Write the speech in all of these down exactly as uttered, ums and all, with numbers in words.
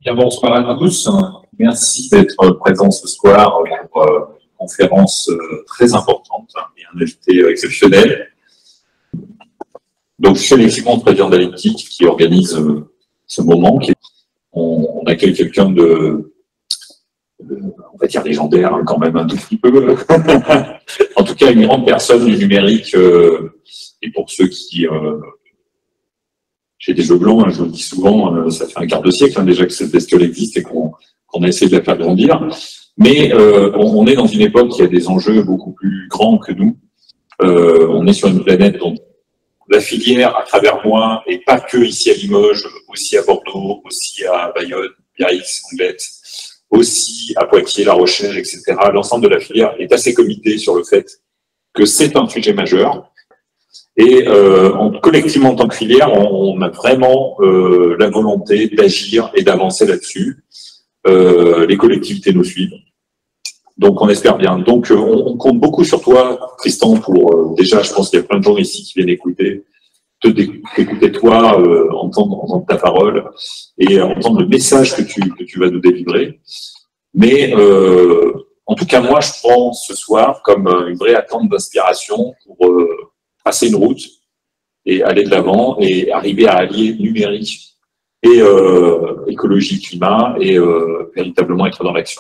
Bien, bonsoir à tous. Merci d'être présents ce soir pour une conférence très importante et un invité exceptionnel. Donc, je suis Alexis Monte, président d'Alectic, qui organise ce moment. On, on accueille quelqu'un de, de, on va dire légendaire, quand même un tout petit peu. En tout cas, une grande personne du numérique. Et pour ceux qui... Euh, J'ai des jeux blancs, hein, je vous le dis souvent, euh, ça fait un quart de siècle hein, déjà que cette bestiole existe et qu'on qu'on a essayé de la faire grandir. Mais euh, on, on est dans une époque qui a des enjeux beaucoup plus grands que nous. Euh, on est sur une planète dont la filière, à travers moi, et pas que ici à Limoges, aussi à Bordeaux, aussi à Bayonne, Biarritz, Anglet, aussi à Poitiers, La Rochelle, et cetera. L'ensemble de la filière est assez comité sur le fait que c'est un sujet majeur. Et euh, en, collectivement, en tant que filière, on, on a vraiment euh, la volonté d'agir et d'avancer là-dessus. Euh, les collectivités nous suivent. Donc, on espère bien. Donc, euh, on, on compte beaucoup sur toi, Tristan, pour... Euh, déjà, je pense qu'il y a plein de gens ici qui viennent écouter, te écouter toi, euh, entendre, entendre ta parole et entendre le message que tu, que tu vas nous délivrer. Mais, euh, en tout cas, moi, je prends ce soir comme une vraie attente d'inspiration pour... Euh, passer une route et aller de l'avant et arriver à allier numérique et euh, écologie, climat et euh, véritablement être dans l'action.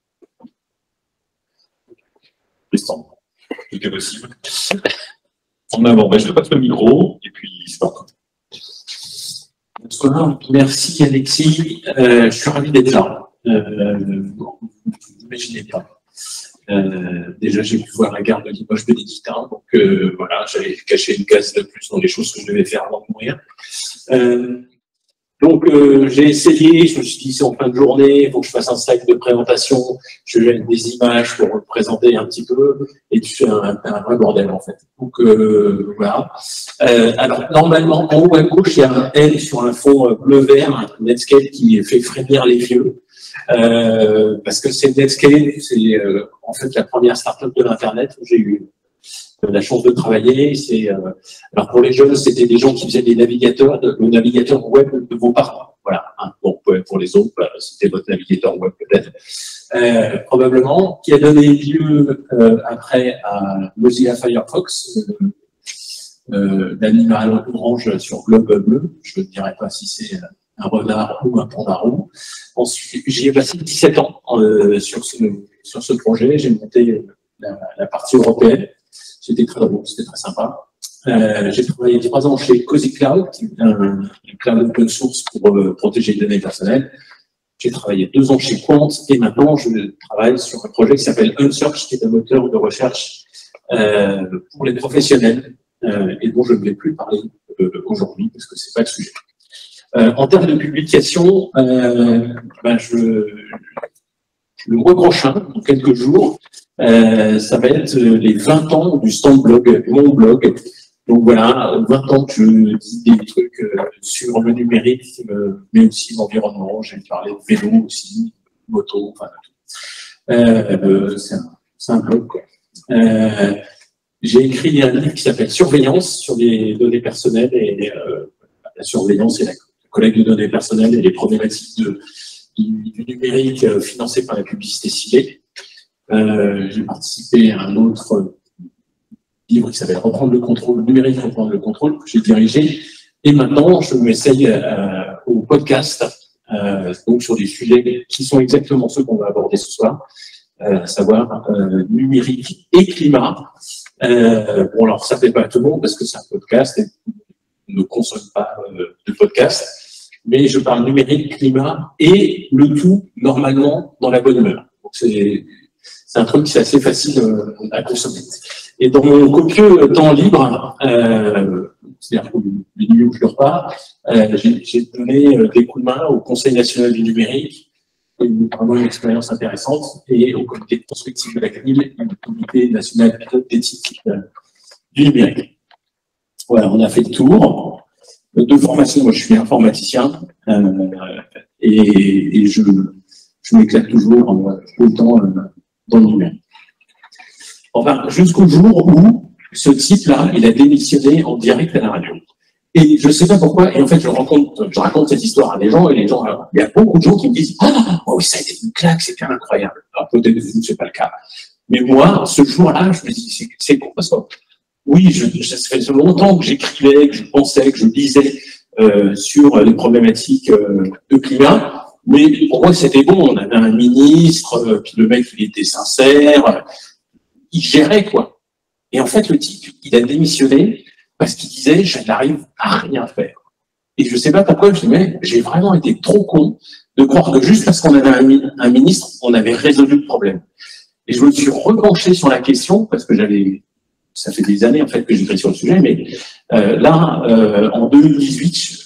Tristan, tout est possible. En avant, ben, je te passe le micro et puis c'est parti. Bonsoir, merci Alexis, euh, je suis ravi d'être là. Euh, vous n'imaginez pas. Euh, déjà, j'ai pu voir la gare de Limoges Bénédictin, donc euh, voilà, j'avais caché une case de plus dans les choses que je devais faire avant de mourir. Euh, donc, euh, j'ai essayé, je me suis dit, c'est en fin de journée, il faut que je fasse un slide de présentation, je vais mettre des images pour me présenter un petit peu, et tu fais un, un vrai bordel, en fait. Donc, euh, voilà. Euh, alors, normalement, en haut à gauche, il y a un L sur un fond bleu-vert, Netscape, qui fait frémir les vieux. Euh, parce que c'est Netscape, c'est euh, en fait la première start-up de l'Internet où j'ai eu euh, la chance de travailler. C'est euh, alors pour les jeunes, c'était des gens qui faisaient des navigateurs. De, le navigateur web de vos parents, voilà. Hein. Bon, pour les autres, bah, c'était votre navigateur web peut-être, euh, probablement, qui a donné lieu euh, après à Mozilla Firefox, euh, euh, l'animal orange sur globe bleu. Je ne dirais pas si c'est un renard ou un pandarou. Ensuite, j'y ai passé dix-sept ans euh, sur, ce, sur ce projet. J'ai monté la, la partie européenne. C'était très drôle, c'était très sympa. Euh, j'ai travaillé trois ans chez Cozy Cloud, qui est un, un cloud open source pour euh, protéger les données personnelles. J'ai travaillé deux ans chez Quant et maintenant je travaille sur un projet qui s'appelle Unsearch, qui est un moteur de recherche euh, pour les professionnels euh, et dont je ne vais plus parler euh, aujourd'hui parce que c'est pas le sujet. Euh, en termes de publication, euh, ben je, le mois prochain, dans quelques jours, euh, ça va être les vingt ans du stand blog, mon blog. Donc voilà, vingt ans que je dis des trucs euh, sur le numérique, euh, mais aussi l'environnement. J'ai parlé de vélo aussi, moto, enfin tout. Euh, euh, c'est un, un blog, quoi. Euh, j'ai écrit un livre qui s'appelle Surveillance sur les données personnelles et euh, la surveillance et la collecte de données personnelles et les problématiques de, du, du numérique euh, financé par la publicité ciblée. Euh, j'ai participé à un autre livre qui s'appelle Reprendre le contrôle, numérique, reprendre le contrôle, que j'ai dirigé. Et maintenant, je m'essaye euh, au podcast, euh, donc sur des sujets qui sont exactement ceux qu'on va aborder ce soir, euh, à savoir euh, numérique et climat. Euh, bon, alors ça ne fait pas tout le monde parce que c'est un podcast et on ne consomme pas euh, de podcast. Mais je parle numérique, climat, et le tout, normalement, dans la bonne humeur. Donc, c'est, c'est un truc qui est assez facile euh, à consommer. Et dans mon copieux temps libre, euh, c'est-à-dire que les nuits où je dors pas, euh, j'ai, j'ai donné euh, des coups de main au Conseil national du numérique, et vraiment une expérience intéressante, et au comité de prospective de la C N I L, et au comité national d'éthique euh, du numérique. Voilà, on a fait le tour. De formation, moi je suis informaticien euh, et, et je, je m'éclate toujours euh, autant euh, dans le numérique. Enfin, jusqu'au jour où ce type-là, il a démissionné en direct à la radio. Et je ne sais pas pourquoi, et en fait, je raconte, je raconte cette histoire à des gens, et les gens, alors, il y a beaucoup de gens qui me disent « Ah, oh, ça a été une claque, c'était incroyable ». Alors peut-être que ce n'est pas le cas. Mais moi, ce jour-là, je me dis « C'est con, parce que oui, je, je, ça fait longtemps que j'écrivais, que je pensais, que je lisais euh, sur les problématiques euh, de climat, mais pour moi, c'était bon. On avait un ministre, euh, puis le mec, il était sincère, il gérait, quoi. Et en fait, le type, il a démissionné parce qu'il disait « Je n'arrive à rien faire ». Et je ne sais pas pourquoi, je dis « Mais j'ai vraiment été trop con de croire que juste parce qu'on avait un, un ministre, on avait résolu le problème ». Et je me suis repenché sur la question, parce que j'avais, ça fait des années en fait que j'écris sur le sujet, mais euh, là, euh, en deux mille dix-huit,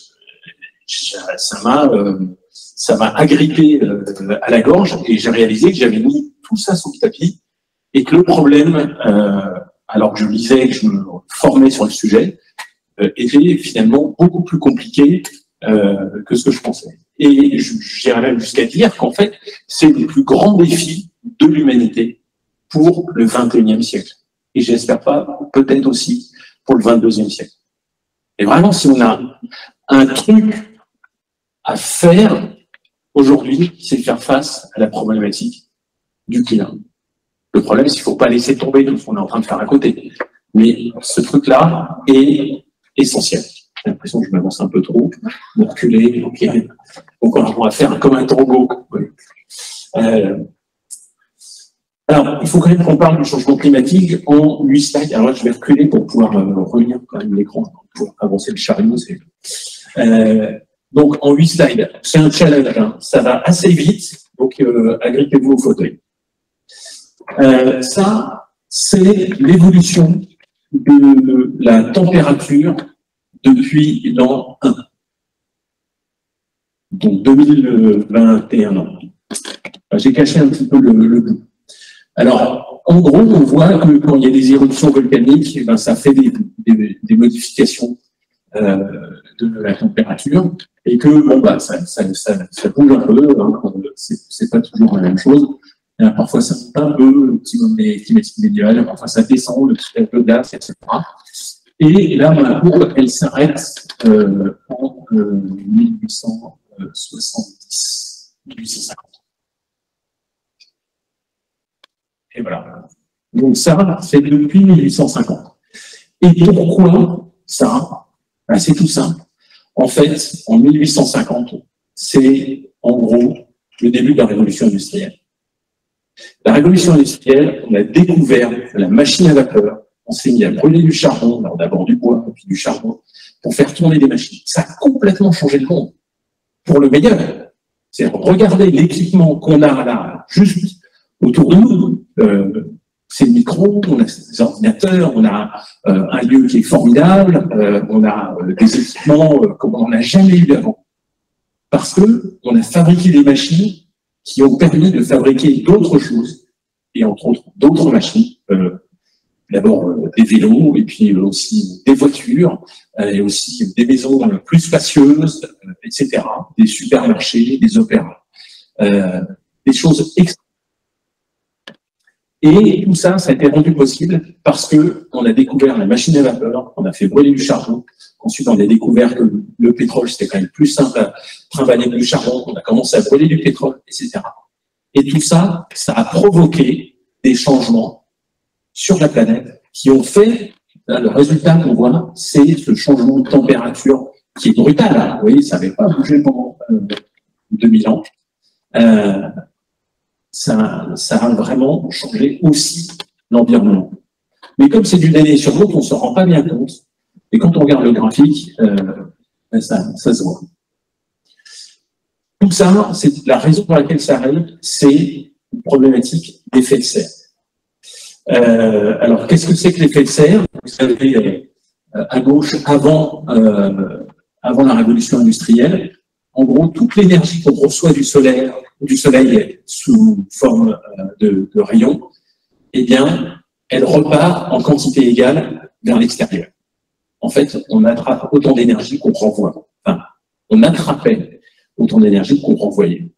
ça m'a euh, ça m'a agrippé euh, à la gorge et j'ai réalisé que j'avais mis tout ça sous le tapis et que le problème, euh, alors que je lisais, que je me formais sur le sujet, euh, était finalement beaucoup plus compliqué euh, que ce que je pensais. Et j'irais même jusqu'à dire qu'en fait, c'est le plus grand défi de l'humanité pour le vingt et unième siècle. Et j'espère pas, peut-être aussi pour le vingt-deuxième siècle. Et vraiment, si on a un truc à faire aujourd'hui, c'est faire face à la problématique du climat. Le problème, c'est qu'il ne faut pas laisser tomber tout ce qu'on est en train de faire à côté. Mais ce truc-là est essentiel. J'ai l'impression que je m'avance un peu trop, me reculer, ok. Donc on va faire comme un tango. Euh, alors, il faut quand même qu'on parle du changement climatique en huit slides. Alors là, je vais reculer pour pouvoir euh, relire quand même l'écran, pour avancer le chariot. Euh, donc, en huit slides, c'est un challenge. Hein. Ça va assez vite, donc euh, agrippez-vous au fauteuil. Euh, ça, c'est l'évolution de la température depuis l'an un. Donc deux mille vingt et un. J'ai caché un petit peu le, le bout. Alors, en gros, on voit que quand il y a des éruptions volcaniques, eh ben, ça fait des, des, des modifications euh, de la température et que bon, bah, ça, ça, ça, ça bouge un peu, hein, c'est pas toujours la même chose. Parfois, ça monte un peu, le petit moment climatique médiéval, parfois ça descend, le petit peu de glace, et cetera. Et là, la courbe, elle s'arrête euh, en euh, mille huit cent soixante-dix, mille huit cent cinquante. Et voilà. Donc ça, c'est depuis mille huit cent cinquante. Et pourquoi ça? Ben, c'est tout simple. En fait, en mille huit cent cinquante, c'est en gros le début de la révolution industrielle. La révolution industrielle, on a découvert la machine à vapeur, on s'est mis à brûler du charbon, d'abord du bois, puis du charbon, pour faire tourner des machines. Ça a complètement changé le monde, pour le meilleur. C'est regarder l'équipement qu'on a là, juste autour de nous. Euh, c'est le micro, on a des ordinateurs, on a euh, un lieu qui est formidable, euh, on a euh, des équipements euh, comme on n'a jamais eu avant. Parce que on a fabriqué des machines qui ont permis de fabriquer d'autres choses, et entre autres d'autres machines, euh, d'abord euh, des vélos, et puis euh, aussi des voitures, euh, et aussi des maisons euh, plus spacieuses, euh, et cetera, des supermarchés, des opéras, euh, des choses extra. Et tout ça, ça a été rendu possible parce que on a découvert la machine à vapeur, on a fait brûler du charbon. Ensuite, on a découvert que le pétrole, c'était quand même plus simple à trimballer que du charbon. On a commencé à brûler du pétrole, et cetera. Et tout ça, ça a provoqué des changements sur la planète qui ont fait, là, le résultat qu'on voit, c'est ce changement de température qui est brutal. Hein. Vous voyez, ça n'avait pas bougé pendant euh, deux mille ans. Euh, ça, ça a vraiment changé aussi l'environnement. Mais comme c'est d'une année sur l'autre, on ne se rend pas bien compte. Et quand on regarde le graphique, euh, ça, ça se voit. Tout ça, c'est la raison pour laquelle ça arrive, c'est une problématique d'effet de serre. Euh, alors, qu'est-ce que c'est que l'effet de serre? Vous savez, euh, à gauche, avant, euh, avant la révolution industrielle, en gros, toute l'énergie qu'on reçoit du soleil, du soleil sous forme euh, de, de rayons, eh bien, elle repart en quantité égale vers l'extérieur. En fait, on attrape autant d'énergie qu'on renvoie. Enfin, on attrapait autant d'énergie qu'on renvoyait.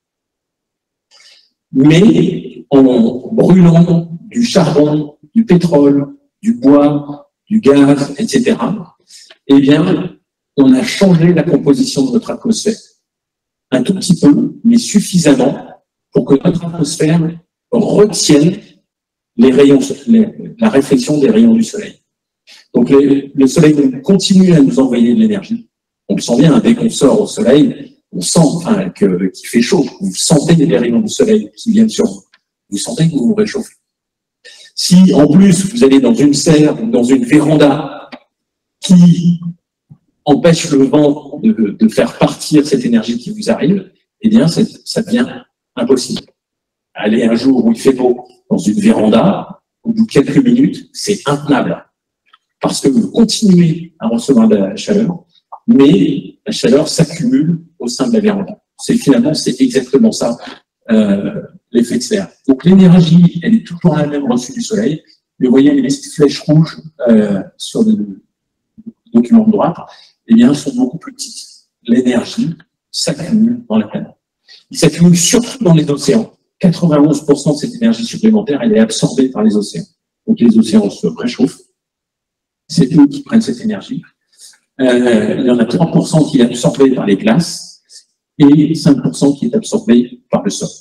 Mais en brûlant du charbon, du pétrole, du bois, du gaz, et cetera, eh bien, on a changé la composition de notre atmosphère. Un tout petit peu, mais suffisamment pour que notre atmosphère retienne les rayons, les, la réflexion des rayons du soleil. Donc les, le soleil continue à nous envoyer de l'énergie. On le sent bien, hein, dès qu'on sort au soleil, on sent enfin, que, qu'il fait chaud. Vous sentez les rayons du soleil qui viennent sur vous. Vous sentez que vous vous réchauffez. Si en plus vous allez dans une serre ou dans une véranda qui empêche le vent de, de faire partir cette énergie qui vous arrive, eh bien ça devient impossible. Aller un jour où il fait beau dans une véranda, au bout de quelques minutes, c'est intenable. Parce que vous continuez à recevoir de la chaleur, mais la chaleur s'accumule au sein de la véranda. C'est finalement, c'est exactement ça, euh, l'effet de serre. Donc l'énergie, elle est toujours la même reçue du soleil. Mais vous voyez, les flèches rouges euh, sur le document de droite, eh bien, sont beaucoup plus petites. L'énergie s'accumule dans la planète. Il s'accumule surtout dans les océans. quatre-vingt-onze pour cent de cette énergie supplémentaire, elle est absorbée par les océans. Donc les océans se réchauffent. C'est eux qui prennent cette énergie. Euh, il y en a trois pour cent qui est absorbé par les glaces et cinq pour cent qui est absorbé par le sol.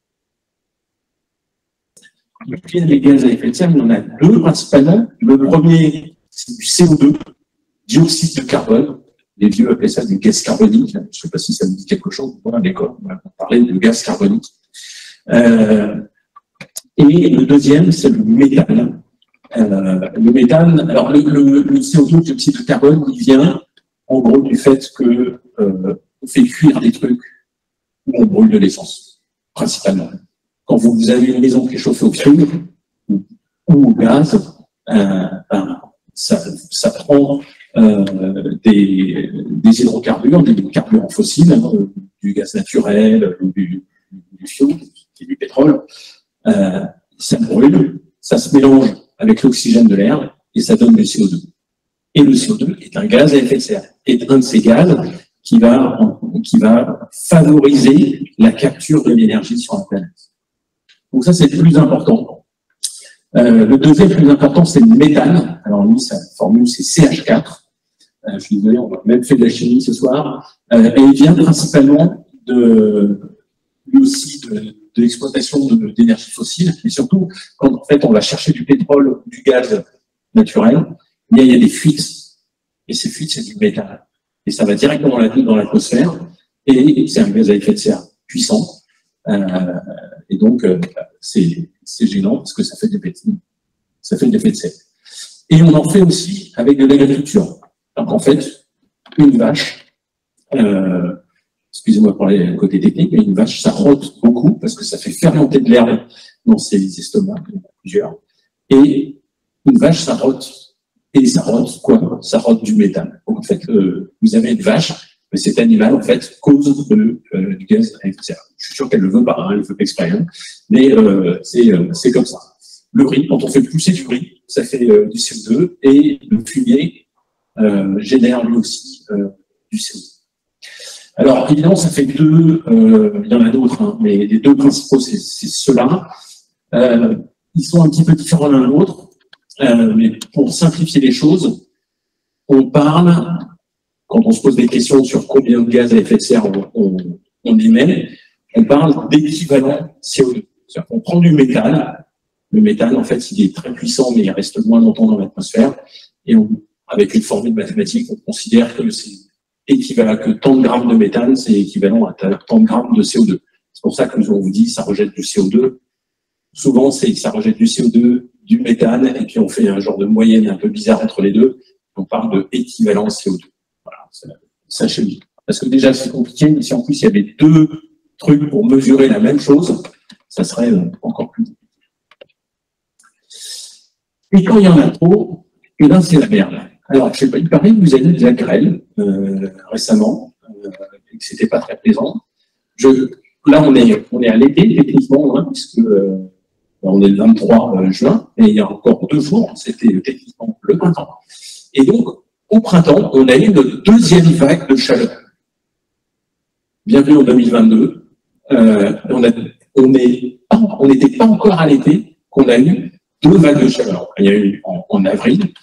Et les gaz à effet de serre, il y en a deux principalement. Le premier, c'est du C O deux, dioxyde de carbone. Les vieux appelaient ça du gaz carbonique. Je ne sais pas si ça vous dit quelque chose. Voilà, à l'école, on va parler de gaz carbonique. Euh, et le deuxième, c'est le méthane. Euh, le méthane, alors le, le, le C O deux, le dioxyde de carbone, il vient en gros du fait que euh, on fait cuire des trucs où on brûle de l'essence, principalement. Quand vous, vous avez une maison qui est chauffée au fioul ou, ou au gaz, euh, ben, ça, ça prend euh, des, des hydrocarbures, des carburants fossiles, hein, du gaz naturel, du, du fioul, du pétrole, euh, ça brûle, ça se mélange avec l'oxygène de l'air et ça donne du C O deux. Et le C O deux est un gaz à effet de serre, est un de ces gaz qui va, qui va favoriser la capture de l'énergie sur la planète. Donc ça, c'est le plus important. Euh, le deuxième plus important, c'est le méthane. Alors lui, sa formule, c'est C H quatre. Euh, je suis désolé, on a même fait de la chimie ce soir. Euh, et il vient principalement de, lui aussi, de, de l'exploitation d'énergie fossile. Et surtout, quand en fait, on va chercher du pétrole ou du gaz naturel, il y a des fuites. Et ces fuites, c'est du méthane. Et ça va directement dans l'atmosphère. Et c'est un gaz à effet de serre puissant. Euh, et donc, euh, c'est gênant parce que ça fait des ça fait de l'effet de serre. Et on en fait aussi avec de l'agriculture. Donc, en fait, une vache, euh, excusez-moi pour les côtés techniques, mais une vache, ça rote beaucoup parce que ça fait fermenter de l'herbe dans ses estomacs, il y en a plusieurs. Et une vache, ça rote. Et ça rote quoi? Ça rote du méthane. Donc, en fait, euh, vous avez une vache, mais cet animal, en fait, cause de, euh, du gaz à effet de serre. Je suis sûr qu'elle ne le veut pas, hein, elle ne le veut pas exprès, hein, mais euh, c'est euh, comme ça. Le riz, quand on fait pousser du riz, ça fait euh, du C O deux, et le fumier euh, génère lui aussi euh, du C O deux. Alors, évidemment, ça fait deux, euh, il y en a d'autres, hein, mais les deux principaux, c'est ceux-là. Euh, ils sont un petit peu différents l'un de l'autre, euh, mais pour simplifier les choses, on parle... Quand on se pose des questions sur combien de gaz à effet de serre on, on, on émet, on parle d'équivalent C O deux. C'est-à-dire qu'on prend du méthane. Le méthane, en fait, il est très puissant, mais il reste moins longtemps dans l'atmosphère. Et on, avec une formule mathématique, on considère que c'est équivalent, que tant de grammes de méthane, c'est équivalent à tant de grammes de C O deux. C'est pour ça que nous, on vous dit, ça rejette du C O deux. Souvent, c'est ça rejette du C O deux, du méthane, et puis on fait un genre de moyenne un peu bizarre entre les deux. On parle de équivalent C O deux. Voilà, sachez-le. Parce que déjà, c'est compliqué, mais si en plus il y avait deux trucs pour mesurer la même chose, ça serait encore plus compliqué. Et quand il y en a trop, et là, c'est la merde. Alors, je sais pas, il paraît que vous avez eu de la grêle euh, récemment, euh, et que c'était pas très plaisant. Je, là, on est, on est à l'été, techniquement, hein, puisque euh, on est le vingt-trois juin, et il y a encore deux jours, c'était techniquement le printemps. Et donc, au printemps, on a eu une deuxième vague de chaleur. Bienvenue en deux mille vingt-deux. Euh, on a, on est, on n'était pas encore à l'été qu'on a eu deux vagues de chaleur. Il y a eu en, en avril,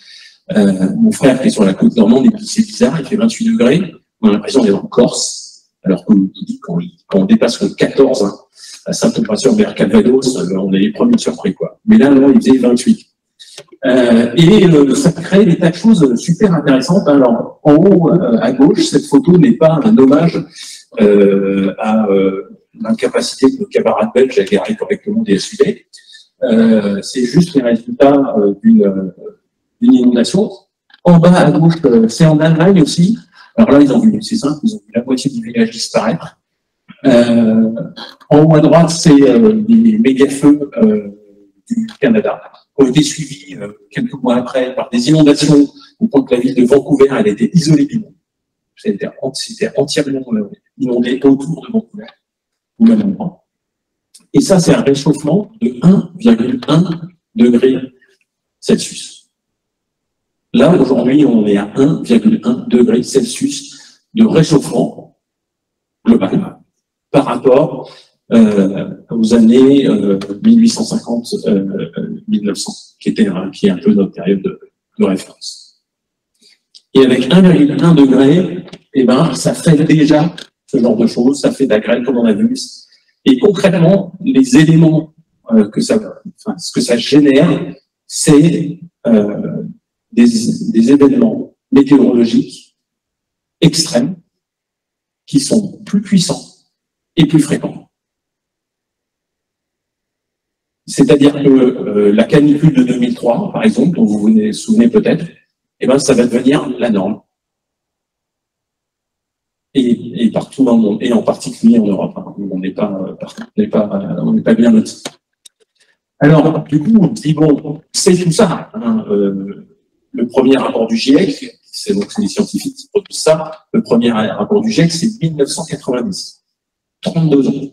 Euh, mon frère qui est sur la côte normande, il dit c'est bizarre, il fait vingt-huit degrés, on a l'impression d'être en Corse, alors que quand, quand on dépasse le quatorze, hein, à sa température vers Calvados, on est les premiers surpris, quoi. Mais là, non, il faisait vingt-huit. Euh, et euh, ça crée des tas de choses super intéressantes. Alors, en haut euh, à gauche, cette photo n'est pas un hommage euh, à euh, l'incapacité de nos camarades belges à garer correctement des S U V. Euh, c'est juste les résultats euh, d'une euh, inondation. En bas à gauche, euh, c'est en Allemagne aussi. Alors là, ils ont vu, c'est simple, ils ont vu la moitié du village disparaître. Euh, en haut à droite, c'est euh, des méga-feux euh, du Canada, qui ont été suivis euh, quelques mois après par des inondations, au point que la ville de Vancouver, elle était isolée du monde. C'était entièrement euh, inondé autour de Vancouver, au même endroit. Et ça, c'est un réchauffement de un virgule un degré Celsius. Là, aujourd'hui, on est à un virgule un degré Celsius de réchauffement global par rapport euh, aux années euh, mille huit cent cinquante à euh, mille neuf cents, qui, était, qui est un peu notre période de, de référence. Et avec un virgule un degré, eh ben, ça fait déjà ce genre de choses, ça fait de la grêle comme on a vu. Et concrètement, les éléments euh, que ça, enfin, ce que ça génère, c'est euh, des, des événements météorologiques extrêmes qui sont plus puissants et plus fréquents. C'est-à-dire que euh, la canicule de deux mille trois, par exemple, dont vous vous souvenez peut-être, eh ben, ça va devenir la norme. Et, et partout dans le monde, et en particulier en Europe, hein, où on n'est pas, on n'est pas, on n'est pas bien noté. Alors, du coup, on dit, bon, c'est tout ça. Hein, euh, le premier rapport du GIEC, c'est donc les scientifiques qui produisent ça, le premier rapport du GIEC, c'est mille neuf cent quatre-vingt-dix. trente-deux ans.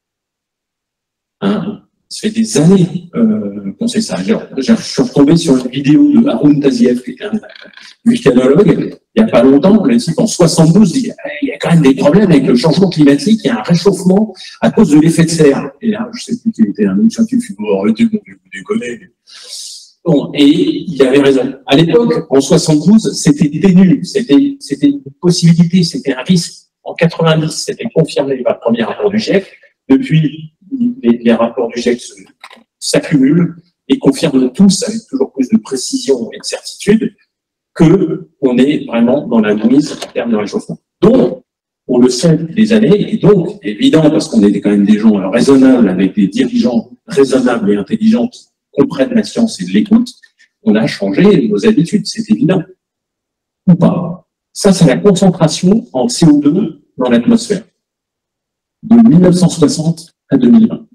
Hein, ça fait des années euh, qu'on sait ça. Je suis retombé sur une vidéo de Haroun Taziev, qui est un vulcanologue, il n'y a pas longtemps, le type en soixante-douze dit il y a quand même des problèmes avec le changement climatique, il y a un réchauffement à cause de l'effet de serre. Et là, je ne sais plus qui était un autre scientifique, vous arrêtez, vous déconnez. Bon, et il avait raison. À l'époque, en soixante-douze, c'était ténu, c'était une possibilité, c'était un risque. En quatre-vingt-dix, c'était confirmé par le premier rapport du GIEC. Depuis, les, les rapports du GIEC s'accumulent et confirment tous, avec toujours plus de précision et de certitude, qu'on est vraiment dans la mise en termes de réchauffement. Donc, on le sait des années, et donc, évident, parce qu'on est quand même des gens raisonnables, avec des dirigeants raisonnables et intelligents qui comprennent la science et l'écoutent, on a changé nos habitudes, c'est évident. Ou pas. Ça, c'est la concentration en C O deux dans l'atmosphère, de mille neuf cent soixante à deux mille vingt.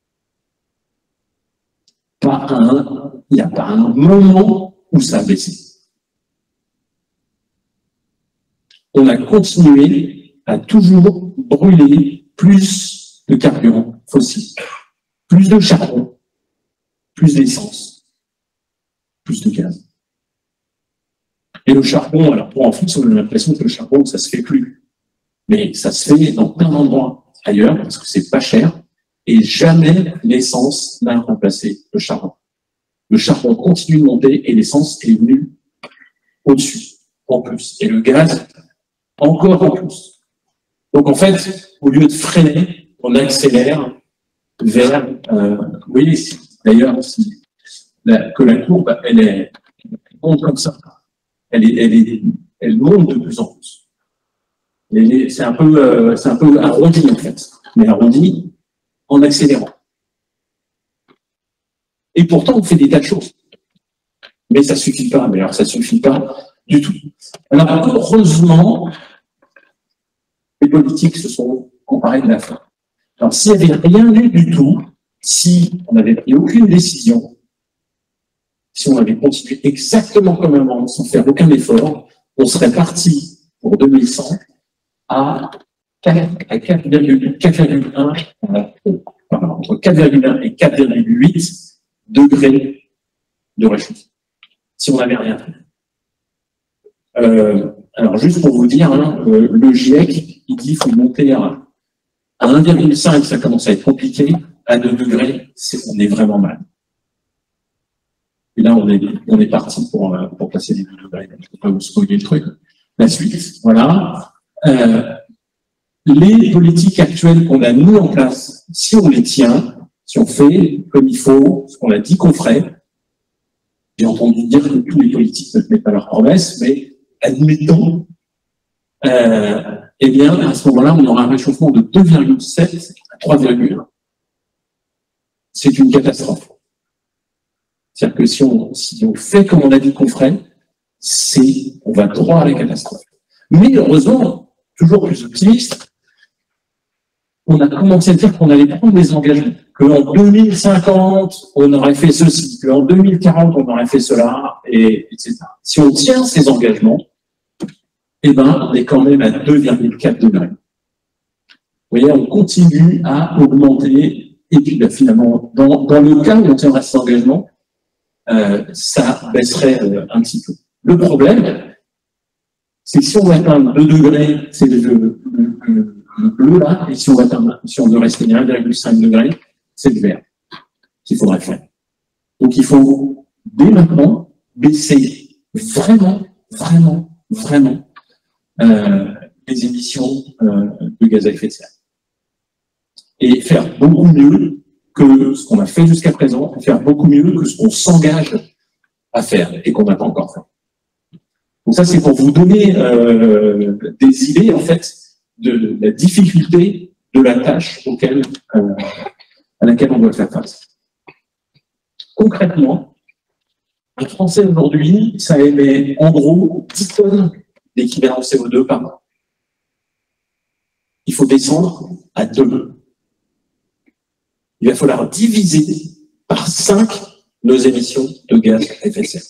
Pas un, il n'y a pas un moment où ça a baissé. On a continué à toujours brûler plus de carburant fossile, plus de charbon, plus d'essence, plus de gaz. Et le charbon, alors pour en France, on a l'impression que le charbon, ça se fait plus. Mais ça se fait dans plein d'endroits ailleurs, parce que c'est pas cher, et jamais l'essence n'a remplacé le charbon. Le charbon continue de monter et l'essence est venue au-dessus, en plus. Et le gaz, encore en plus. Donc en fait, au lieu de freiner, on accélère vers, euh, oui, d'ailleurs, si, que la courbe, elle est, elle monte comme ça. Elle est, elle est, elle monte de plus en plus. C'est un peu, euh, c'est un peu arrondi en fait, mais arrondi en accélérant. Et pourtant, on fait des tas de choses. Mais ça suffit pas, mais alors ça suffit pas du tout. Alors, heureusement, les politiques se sont emparés de la fin. Alors, s'il n'y avait rien eu du tout, si on n'avait pris aucune décision, si on avait continué exactement comme avant, sans faire aucun effort, on serait parti pour deux mille cent à quatre virgule un, entre quatre virgule un et quatre virgule huit degrés de réchauffement, si on n'avait rien fait. Euh, alors, juste pour vous dire, hein, euh, le GIEC, il dit qu'il faut monter à, à un virgule cinq, ça commence à être compliqué, à deux degrés, on est vraiment mal. Et là, on est, on est parti pour, pour passer les deux degrés. Je ne vais pas vous spoiler le truc. La suite, voilà. Euh, les politiques actuelles qu'on a mis en place, si on les tient, si on fait comme il faut, ce qu'on a dit qu'on ferait, j'ai entendu dire que tous les politiques ne tenaient pas leurs promesses, mais admettons, euh, eh bien, à ce moment-là, on aura un réchauffement de deux virgule sept à trois virgule un. C'est une catastrophe. C'est-à-dire que si on, si on fait comme on a dit qu'on ferait, c'est, on va droit à la catastrophe. Mais heureusement, toujours plus optimiste, on a commencé à dire qu'on allait prendre des engagements, qu'en deux mille cinquante, on aurait fait ceci, qu'en deux mille quarante, on aurait fait cela, et, etc. Si on tient ces engagements, eh ben, on est quand même à deux virgule quatre degrés. Vous voyez, on continue à augmenter, et puis ben, finalement, dans, dans le cas où on tiendrait ces engagements, euh, ça baisserait euh, un petit peu. Le problème, c'est que si on veut atteindre deux degrés, c'est le, le, le, le bleu là, et si on veut atteindre, si on veut rester à un virgule cinq degrés, c'est le vert qu'il faudrait faire. Donc il faut, dès maintenant, baisser vraiment, vraiment, vraiment euh, les émissions euh, de gaz à effet de serre. Et faire beaucoup mieux que ce qu'on a fait jusqu'à présent, et faire beaucoup mieux que ce qu'on s'engage à faire et qu'on n'a pas encore fait. Donc ça, c'est pour vous donner euh, des idées, en fait, de la difficulté de la tâche auquel, euh, à laquelle on doit faire face. Concrètement, un Français aujourd'hui, ça émet en gros dix tonnes d'équivalent C O deux par an. Il faut descendre à deux. Il va falloir diviser par cinq nos émissions de gaz à effet de serre.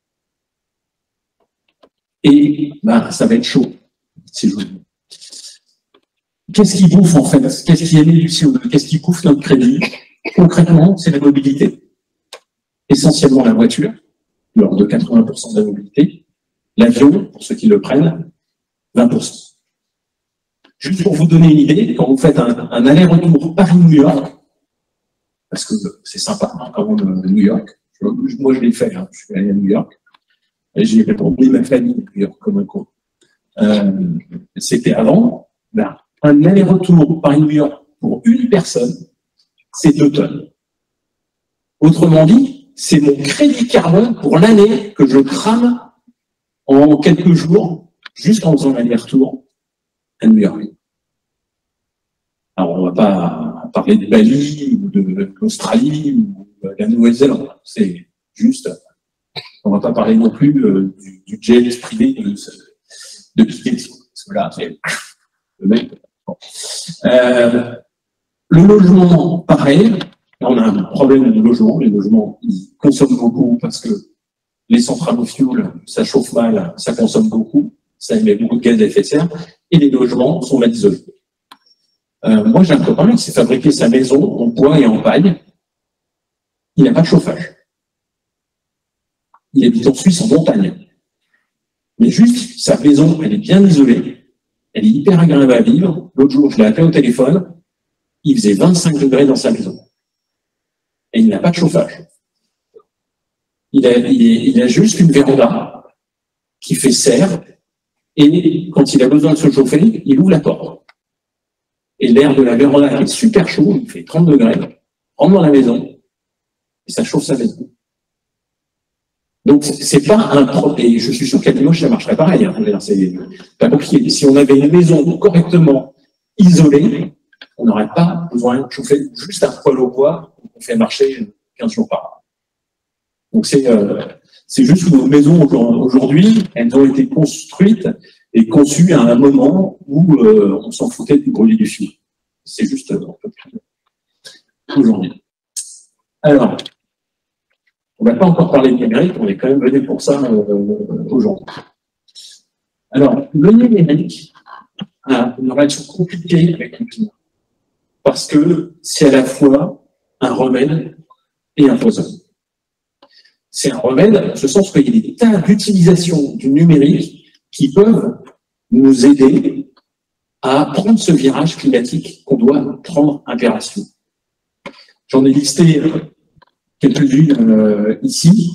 Et bah, ça va être chaud, si je veux dire. Qu'est-ce qui bouffe en fait? Qu'est-ce qui émet du C O deux? Qu'est-ce qui bouffe notre crédit? Concrètement, c'est la mobilité. Essentiellement la voiture, lors de quatre-vingts pour cent de la mobilité. L'avion, pour ceux qui le prennent, vingt pour cent. Juste pour vous donner une idée, quand vous faites un, un aller-retour Paris-New York, parce que c'est sympa, hein, quand même, New York. Moi, je l'ai fait, hein, je suis allé à New York. Et j'ai répondu ma famille à New York comme un con. Euh, C'était avant, ben, un aller-retour Paris-New York pour une personne, c'est deux tonnes. Autrement dit, c'est mon crédit carbone pour l'année que je crame en quelques jours, juste en faisant l'aller-retour à New York. Alors, on ne va pas parler de Bali ou de l'Australie ou de la Nouvelle-Zélande. C'est juste, on ne va pas parler non plus euh, du, du jet privé de, de quitter. Parce que là, c'est le mec. Bon. Euh, le logement, pareil. On a un problème de logement. Les logements, ils consomment beaucoup parce que les centrales au fioul, ça chauffe mal, ça consomme beaucoup, ça émet beaucoup de gaz à effet de serre, et les logements sont mal isolés. Euh, moi, j'ai un copain qui s'est fabriqué sa maison en bois et en paille. Il n'a pas de chauffage. Il habite en Suisse, en montagne. Mais juste, sa maison, elle est bien isolée. Elle est hyper agréable à vivre. L'autre jour, je l'ai appelé au téléphone. Il faisait vingt-cinq degrés dans sa maison. Et il n'a pas de chauffage. Il a, il, il a juste une véranda qui fait serre. Et quand il a besoin de se chauffer, il ouvre la porte. Et l'air de la véranda est super chaud, il fait trente degrés, rentre dans la maison, et ça chauffe sa maison. Donc, c'est pas un problème, et je suis sûr qu'à Limoges, ça marcherait pareil, hein. C'est pas compliqué. Si on avait une maison correctement isolée, on n'aurait pas besoin de chauffer juste un poêle au bois qu'on fait marcher quinze jours par an. Donc, c'est euh, c'est juste que nos maisons, aujourd'hui, elles ont été construites et conçu à un moment où euh, on s'en foutait du brûler du fioul. C'est juste euh, aujourd'hui. Alors, on ne va pas encore parler de numérique, on est quand même venu pour ça euh, aujourd'hui. Alors, le numérique a une relation compliquée avec le climat, parce que c'est à la fois un remède et un poison. C'est un remède, en ce sens qu'il y a des tas d'utilisations du numérique qui peuvent nous aider à prendre ce virage climatique qu'on doit prendre impérativement. J'en ai listé quelques-unes euh, ici.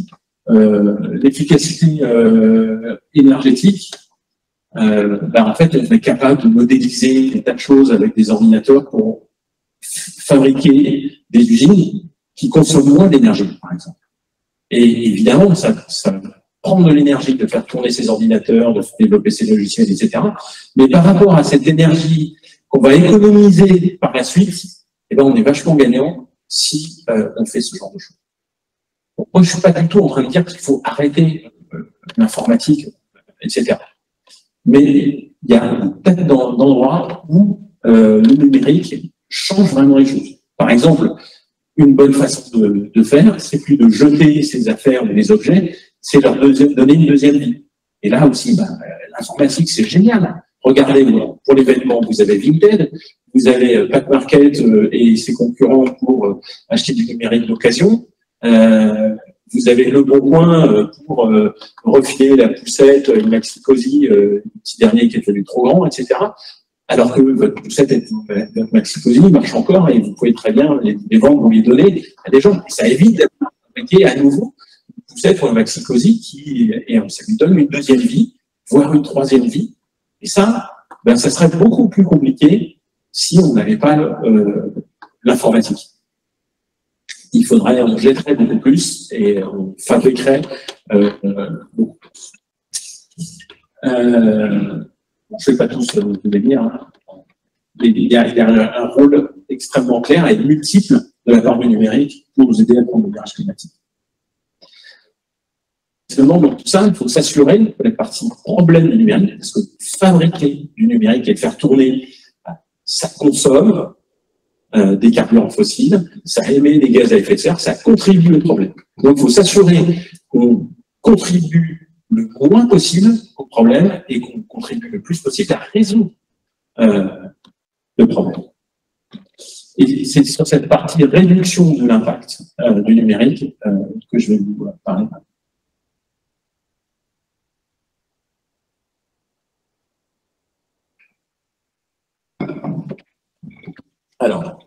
euh, l'efficacité euh, énergétique, euh, ben, en fait, on est capable de modéliser des tas de choses avec des ordinateurs pour fabriquer des usines qui consomment moins d'énergie, par exemple. Et évidemment, ça, ça prend de l'énergie de faire tourner ces ordinateurs, de développer ces logiciels, et cetera. Mais par rapport à cette énergie qu'on va économiser par la suite, eh ben, on est vachement gagnant si euh, on fait ce genre de choses. Donc, moi, je ne suis pas du tout en train de dire qu'il faut arrêter euh, l'informatique, et cetera. Mais il y a un tas d'endroits où euh, le numérique change vraiment les choses. Par exemple, une bonne façon de, de faire, c'est plus de jeter ces affaires ou les objets, c'est leur deuxième, donner une deuxième vie. Et là aussi, ben, l'informatique, c'est génial. Regardez, pour les vêtements, vous avez Vinted, vous avez Back Market et ses concurrents pour acheter du numérique d'occasion. Euh, vous avez Le Bon Coin pour euh, refiler la poussette, une maxi cosy, euh, le petit dernier qui est devenu trop grand, et cetera. Alors que votre poussette, votre maxi cosy marche encore et vous pouvez très bien les, les vendre ou les donner à des gens. Et ça évite d'appliquer à nouveau une poussette ou un maxi cosy qui, et ça lui donne une deuxième vie, voire une troisième vie. Et ça, ben, ça serait beaucoup plus compliqué si on n'avait pas euh, l'informatique. Il faudrait, on jetterait beaucoup plus et on fabriquerait euh, beaucoup plus. Euh, je ne vais pas tous vous dire, hein. il, y a, il y a un rôle extrêmement clair et multiple de la part du numérique pour nous aider à prendre le virage climatique. Seulement, dans tout ça, il faut s'assurer que la partie problème du numérique, parce que fabriquer du numérique et le faire tourner, ça consomme euh, des carburants fossiles, ça émet des gaz à effet de serre, ça contribue au problème. Donc, il faut s'assurer qu'on contribue le moins possible au problème et qu'on contribue le plus possible à résoudre euh, le problème. Et c'est sur cette partie réduction de l'impact euh, du numérique euh, que je vais vous parler. Alors,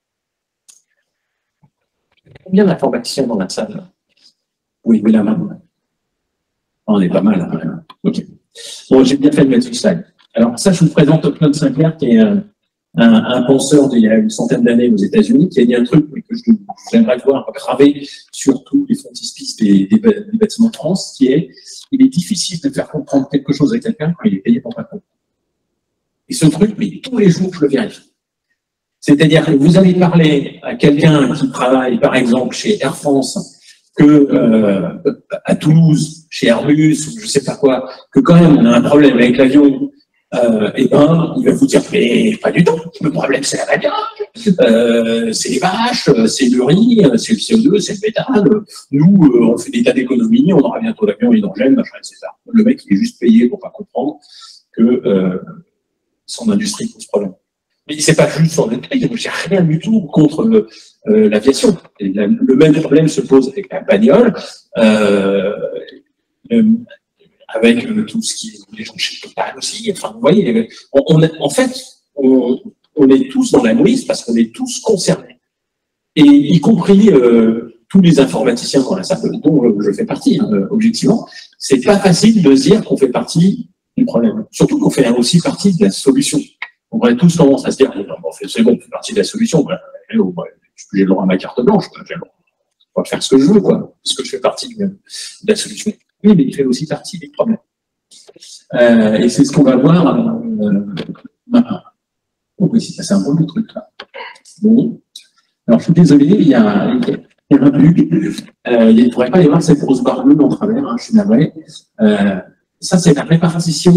combien d'informations dans la salle? Oui, oui, la main. On est pas mal. Hein. Ok. Bon, j'ai bien fait de mettre ce slide. Alors, ça, je vous présente Claude Sinclair, qui est un, un, un penseur d'il y a une centaine d'années aux États-Unis, qui a dit un truc que j'aimerais voir gravé sur tous les frontispices des, des, des bâtiments de France, qui est il est difficile de faire comprendre quelque chose à quelqu'un quand il est payé pour pas comprendre. Et ce truc, mais tous les jours, je le vérifie. C'est-à-dire que vous allez parler à quelqu'un qui travaille, par exemple, chez Air France, que euh, à Toulouse, chez Airbus, ou je sais pas quoi, que quand même on a un problème avec l'avion, euh, et ben il va vous dire mais pas du tout. Le problème c'est la bagnole, euh, c'est les vaches, c'est le riz, c'est le C O deux, c'est le méthane. Nous euh, on fait des tas d'économies, on aura bientôt l'avion hydrogène, machin, et cetera. Le mec il est juste payé pour pas comprendre que euh, son industrie pose problème. Mais c'est pas juste son industrie, j'ai rien du tout contre le, euh, l'aviation. La, le même problème se pose avec la bagnole, euh, euh, avec euh, tout ce qui est les gens chez Total aussi. Enfin, vous voyez, on, on est, en fait, on, on est tous dans la noise parce qu'on est tous concernés. Et y compris euh, tous les informaticiens dans la salle, dont je fais partie, hein, objectivement, c'est pas facile de se dire qu'on fait partie du problème. Surtout qu'on fait aussi partie de la solution. On aurait tous tendance à se dire, c'est bon, on fait partie de la solution. J'ai le droit à ma carte blanche, j'ai le droit de faire ce que je veux, quoi, parce que je fais partie de la solution. Oui, mais il fait aussi partie des problèmes. Euh, et c'est ce qu'on va voir euh, maintenant. Oh oui, c'est passé un bon truc là. Bon. Alors, je suis désolé, il y a, il y a un bug. Euh, il ne pourrait pas y avoir cette grosse barre bleue en travers, hein, je suis navré. Euh, ça, c'est la répartition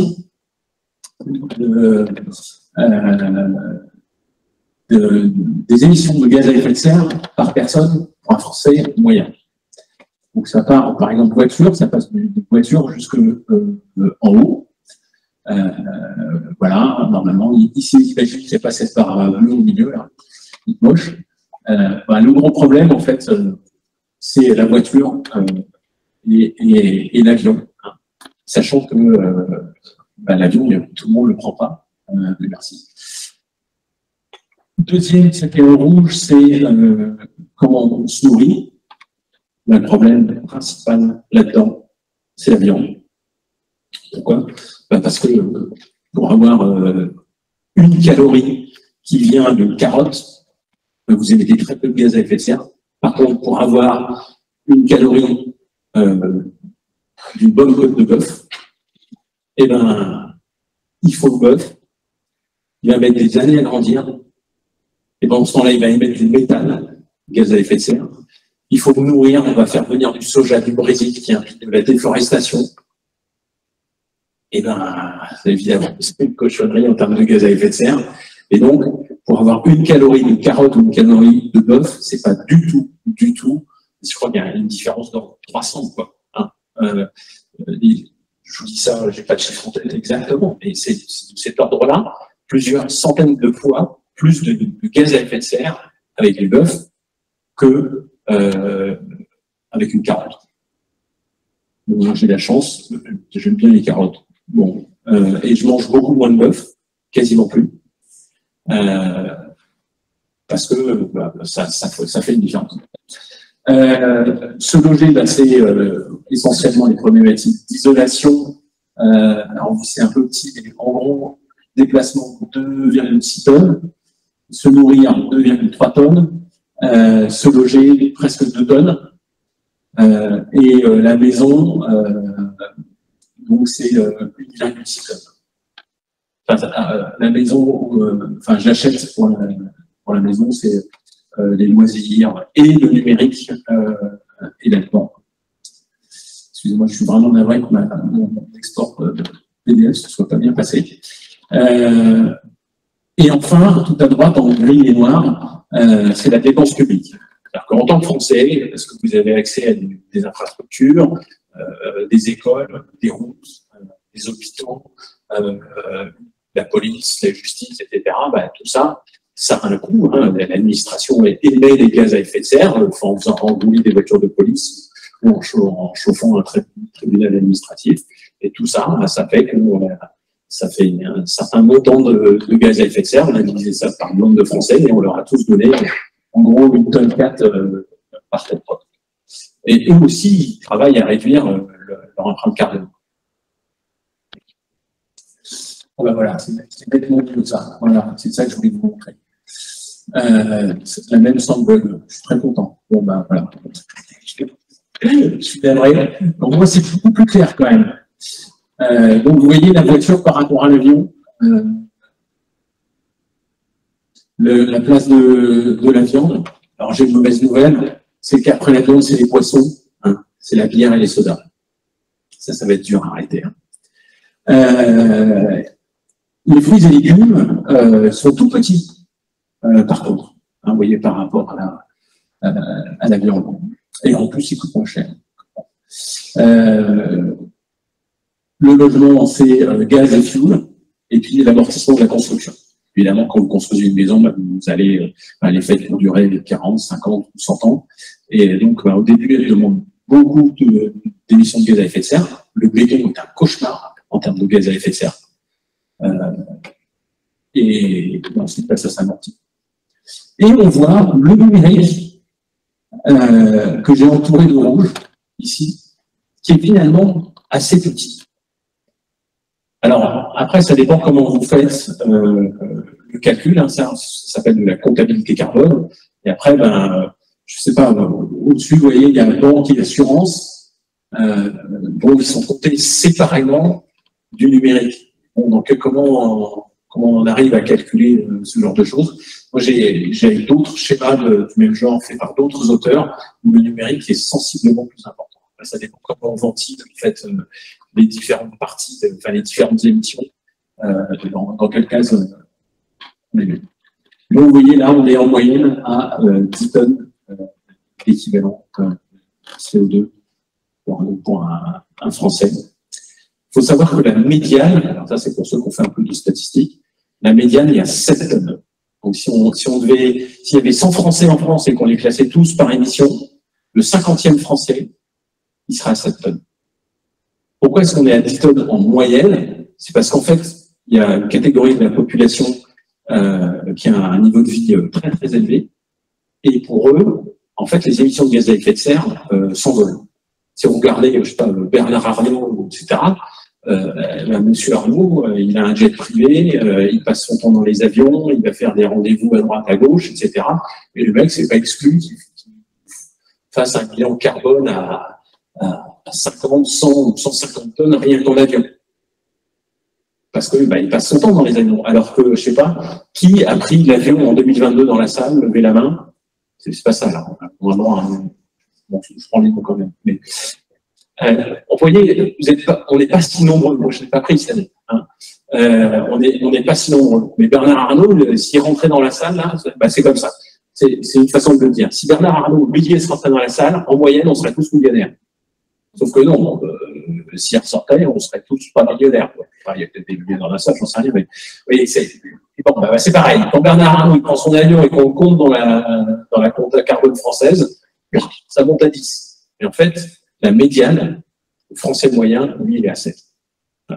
de, euh, de, des émissions de gaz à effet de serre par personne pour un Français moyen. Donc, ça part, par exemple, voiture, ça passe de voiture jusqu'en euh, en haut. Euh, voilà, normalement, ici, imaginez que c'est pas cette barre bleue au milieu, là, moche. Euh, bah, le gros problème, en fait, euh, c'est la voiture euh, et, et, et l'avion. Hein. Sachant que euh, bah, l'avion, tout le monde ne le prend pas. Euh, merci. Deuxième, c'était en rouge, c'est euh, comment on se nourrit. Ben, le problème principal là-dedans, c'est la viande. Pourquoi? Ben, parce que pour avoir euh, une calorie qui vient de carottes, ben, vous émettez très peu de gaz à effet de serre. Par contre, pour avoir une calorie euh, d'une bonne côte de bœuf, eh ben, il faut le bœuf, il va mettre des années à grandir, et pendant ce temps-là, il va émettre du méthane, gaz à effet de serre. Il faut le nourrir, on va faire venir du soja du Brésil qui implique de la déforestation. Et ben, évidemment, c'est une cochonnerie en termes de gaz à effet de serre. Et donc, pour avoir une calorie de carotte ou une calorie de bœuf, c'est pas du tout, du tout. Je crois qu'il y a une différence d'ordre trois cents, quoi. Hein. Euh, je vous dis ça, j'ai pas de chiffre en tête exactement, mais c'est de cet ordre-là, plusieurs centaines de fois plus de, de gaz à effet de serre avec les bœufs que euh, avec une carotte. Moi, j'ai la chance, j'aime bien les carottes. Bon, euh, et je mange beaucoup moins de bœuf, quasiment plus, euh, parce que bah, ça, ça, ça fait une différence. Euh, se loger, bah, c'est euh, essentiellement les problématiques d'isolation. Euh, alors, c'est un peu petit, mais en gros, déplacement deux virgule six tonnes, se nourrir deux virgule trois tonnes, euh, se loger presque deux tonnes, euh, et euh, la maison, euh, donc c'est euh, une virgule six tonnes. Enfin, euh, la maison, euh, enfin, je l'achète pour la, pour la maison, c'est euh, les loisirs et le numérique euh, et là-dedans. Excusez-moi, je suis vraiment navré que ma, mon export de P D F ne se soit pas bien passé. Euh, et enfin, tout à droite, en gris et noir, euh, c'est la dépense publique. C'est-à-dire qu'en tant que Français, est-ce que vous avez accès à des, des infrastructures, euh, des écoles, des routes, euh, des hôpitaux, euh, euh, la police, la justice, et cetera. Ben, tout ça, ça a un coût. Hein. L'administration émet des gaz à effet de serre en faisant rouler des voitures de police ou en, en chauffant un tribunal administratif. Et tout ça, ça fait que ça fait un certain montant de, de gaz à effet de serre. On a divisé ça par le nombre de Français et on leur a tous donné en gros une tonne quatre euh, par tête propre. Et eux aussi, ils travaillent à réduire euh, leur empreinte carbone. Bon ben voilà, c'est bêtement comme ça. Voilà, c'est ça que je voulais vous montrer. Euh, c'est la même semble, je suis très content. Bon ben voilà. Je suis navré. Donc moi, c'est beaucoup plus clair quand même. Euh, donc vous voyez la voiture par rapport à l'avion. Euh, le, la place de, de la viande. Alors j'ai une mauvaise nouvelle, c'est qu'après la viande, c'est les poissons. Hein, c'est la bière et les sodas. Ça, ça va être dur à arrêter. Hein. Euh, les fruits et légumes euh, sont tout petits, euh, par contre. Hein, vous voyez, par rapport à la, euh, à la viande. Et en plus, ils coûtent moins cher. Euh, le logement, c'est euh, gaz et fuel, et puis l'amortissement de la construction. Évidemment, quand vous construisez une maison, bah, vous allez, bah, les fêtes vont durer quarante, cinquante ou cent ans. Et donc, bah, au début, elles demandent beaucoup d'émissions de, de gaz à effet de serre. Le béton est un cauchemar en termes de gaz à effet de serre. Euh, et ensuite, bah, ça s'amortit. Et on voit le numérique euh, que j'ai entouré de rouge, ici, qui est finalement assez petit. Alors, après, ça dépend comment vous faites euh, le calcul, hein, ça, ça s'appelle de la comptabilité carbone. Et après, ben, je sais pas, au-dessus, vous voyez, il y a la banque et l'assurance, euh, dont ils sont comptés séparément du numérique. Bon, donc, comment, comment on arrive à calculer euh, ce genre de choses? Moi, j'ai d'autres schémas de, du même genre faits par d'autres auteurs, où le numérique est sensiblement plus important. Après, ça dépend comment on ventile, en fait, euh, les différentes parties, enfin les différentes émissions, euh, dans, dans quel cas euh, on est mieux. Donc vous voyez là, on est en moyenne à euh, dix tonnes euh, d'équivalent euh, C O deux pour, pour un, un Français. Il faut savoir que la médiane, alors ça c'est pour ceux qui ont fait un peu de statistiques, la médiane il y a sept tonnes. Donc si on, si on devait, s'il y avait cent Français en France et qu'on les classait tous par émission, le cinquantième Français, il sera à sept tonnes. Pourquoi est-ce qu'on est à dix tonnes en moyenne? C'est parce qu'en fait, il y a une catégorie de la population euh, qui a un niveau de vie très très élevé. Et pour eux, en fait, les émissions de gaz à effet de serre euh, s'envolent. Si vous regardez, je sais pas, Bernard Arnault, et cetera, euh, là, monsieur Arnault, euh, il a un jet privé, euh, il passe son temps dans les avions, il va faire des rendez-vous à droite, à gauche, et cetera. Et le mec, c'est pas exclu qu'il fasse un bilan carbone à, à cinquante, cent, cent cinquante tonnes rien que dans l'avion. Parce que bah, il passe son temps dans les avions. Alors que, je sais pas, qui a pris l'avion en deux mille vingt-deux dans la salle, levez la main? C'est pas ça, là. Vraiment, un... bon, je prends les mots quand même. Mais, euh, vous voyez, vous êtes pas, on n'est pas si nombreux. Moi, je ne l'ai pas pris cette année. Hein. Euh, on n'est on est pas si nombreux. Mais Bernard Arnault, s'il rentrait dans la salle, là, bah, c'est comme ça. C'est une façon de le dire. Si Bernard Arnault, lui, se rentrait dans la salle, en moyenne, on serait tous millionnaires. Sauf que non, euh, s'il ressortait, on serait tous pas millionnaires. Enfin, il y a peut-être des millionnaires dans la salle, j'en sais rien, mais vous voyez, c'est bon, bah, c'est pareil. Quand Bernard Arnault prend son avion et qu'on le compte dans la, dans la compte carbone française, ça monte à dix. Et en fait, la médiane, le français moyen, lui, il est à sept. Voilà.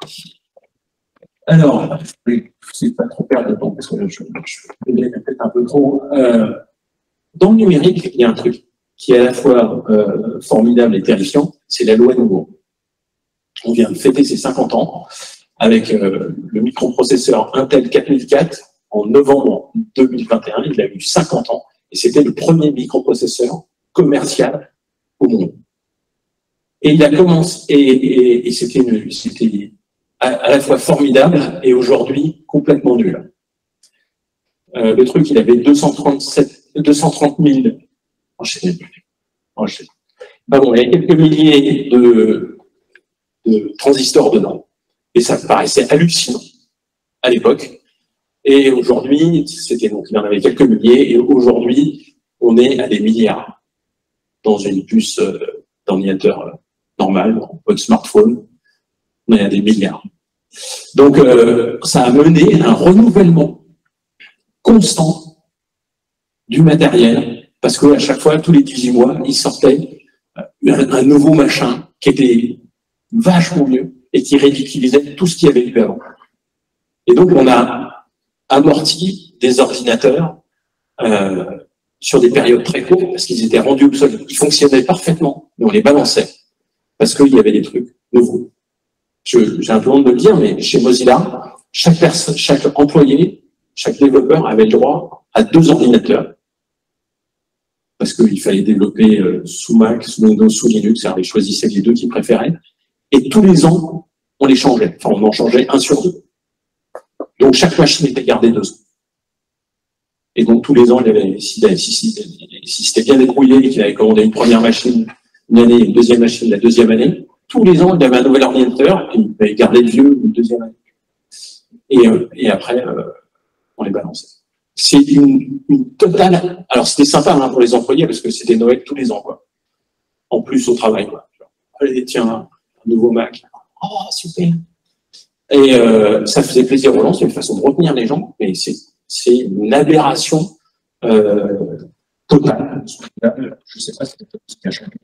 Alors, je ne vais pas trop perdre de temps parce que je, je vais peut-être un peu trop. Euh, dans le numérique, il y a un truc qui est à la fois euh, formidable et terrifiant, c'est la loi de Moore. On vient de fêter ses cinquante ans avec euh, le microprocesseur Intel quatre mille quatre en novembre deux mille vingt et un. Il a eu cinquante ans et c'était le premier microprocesseur commercial au monde. Et il a commencé, et, et, et c'était à, à la fois formidable et aujourd'hui complètement nul. Euh, le truc, il avait deux cent trente mille. Oh, je sais plus. Oh, je sais. Ben bon, il y a quelques milliers de, de transistors dedans. Et ça paraissait hallucinant à l'époque. Et aujourd'hui, c'était donc, il en avait quelques milliers. Et aujourd'hui, on est à des milliards dans une puce euh, d'ordinateur euh, normal, dans votre smartphone. On est à des milliards. Donc, euh, ça a mené un renouvellement constant du matériel. Parce qu'à chaque fois, tous les dix-huit mois, il sortait un, un nouveau machin qui était vachement mieux et qui ridiculisait tout ce qu'il y avait eu avant. Et donc, on a amorti des ordinateurs euh, sur des périodes très courtes parce qu'ils étaient rendus obsolètes. Ils fonctionnaient parfaitement, mais on les balançait parce qu'il y avait des trucs nouveaux. J'ai un peu honte de le dire, mais chez Mozilla, chaque personne, chaque employé, chaque développeur avait le droit à deux ordinateurs. Parce qu'il fallait développer euh, sous Mac, sous Windows, sous Linux, alors ils choisissaient les deux qu'ils préféraient. Et tous les ans, on les changeait. Enfin, on en changeait un sur deux. Donc, chaque machine était gardée deux ans. Et donc, tous les ans, il avait, si, si, si, si c'était bien débrouillé et qu'il avait commandé une première machine une année, une deuxième machine la deuxième année, tous les ans, il avait un nouvel ordinateur et il avait gardé le vieux une deuxième année. Et, euh, et après, euh, on les balançait. C'est une, une totale. Alors, c'était sympa hein, pour les employés parce que c'était Noël tous les ans, quoi. En plus, au travail, quoi. Allez, tiens, un nouveau Mac. Oh, super. Et euh, ça faisait plaisir aux gens, c'est une façon de retenir les gens, mais c'est une aberration euh, totale. Je ne sais pas si c'est ce qui a changé.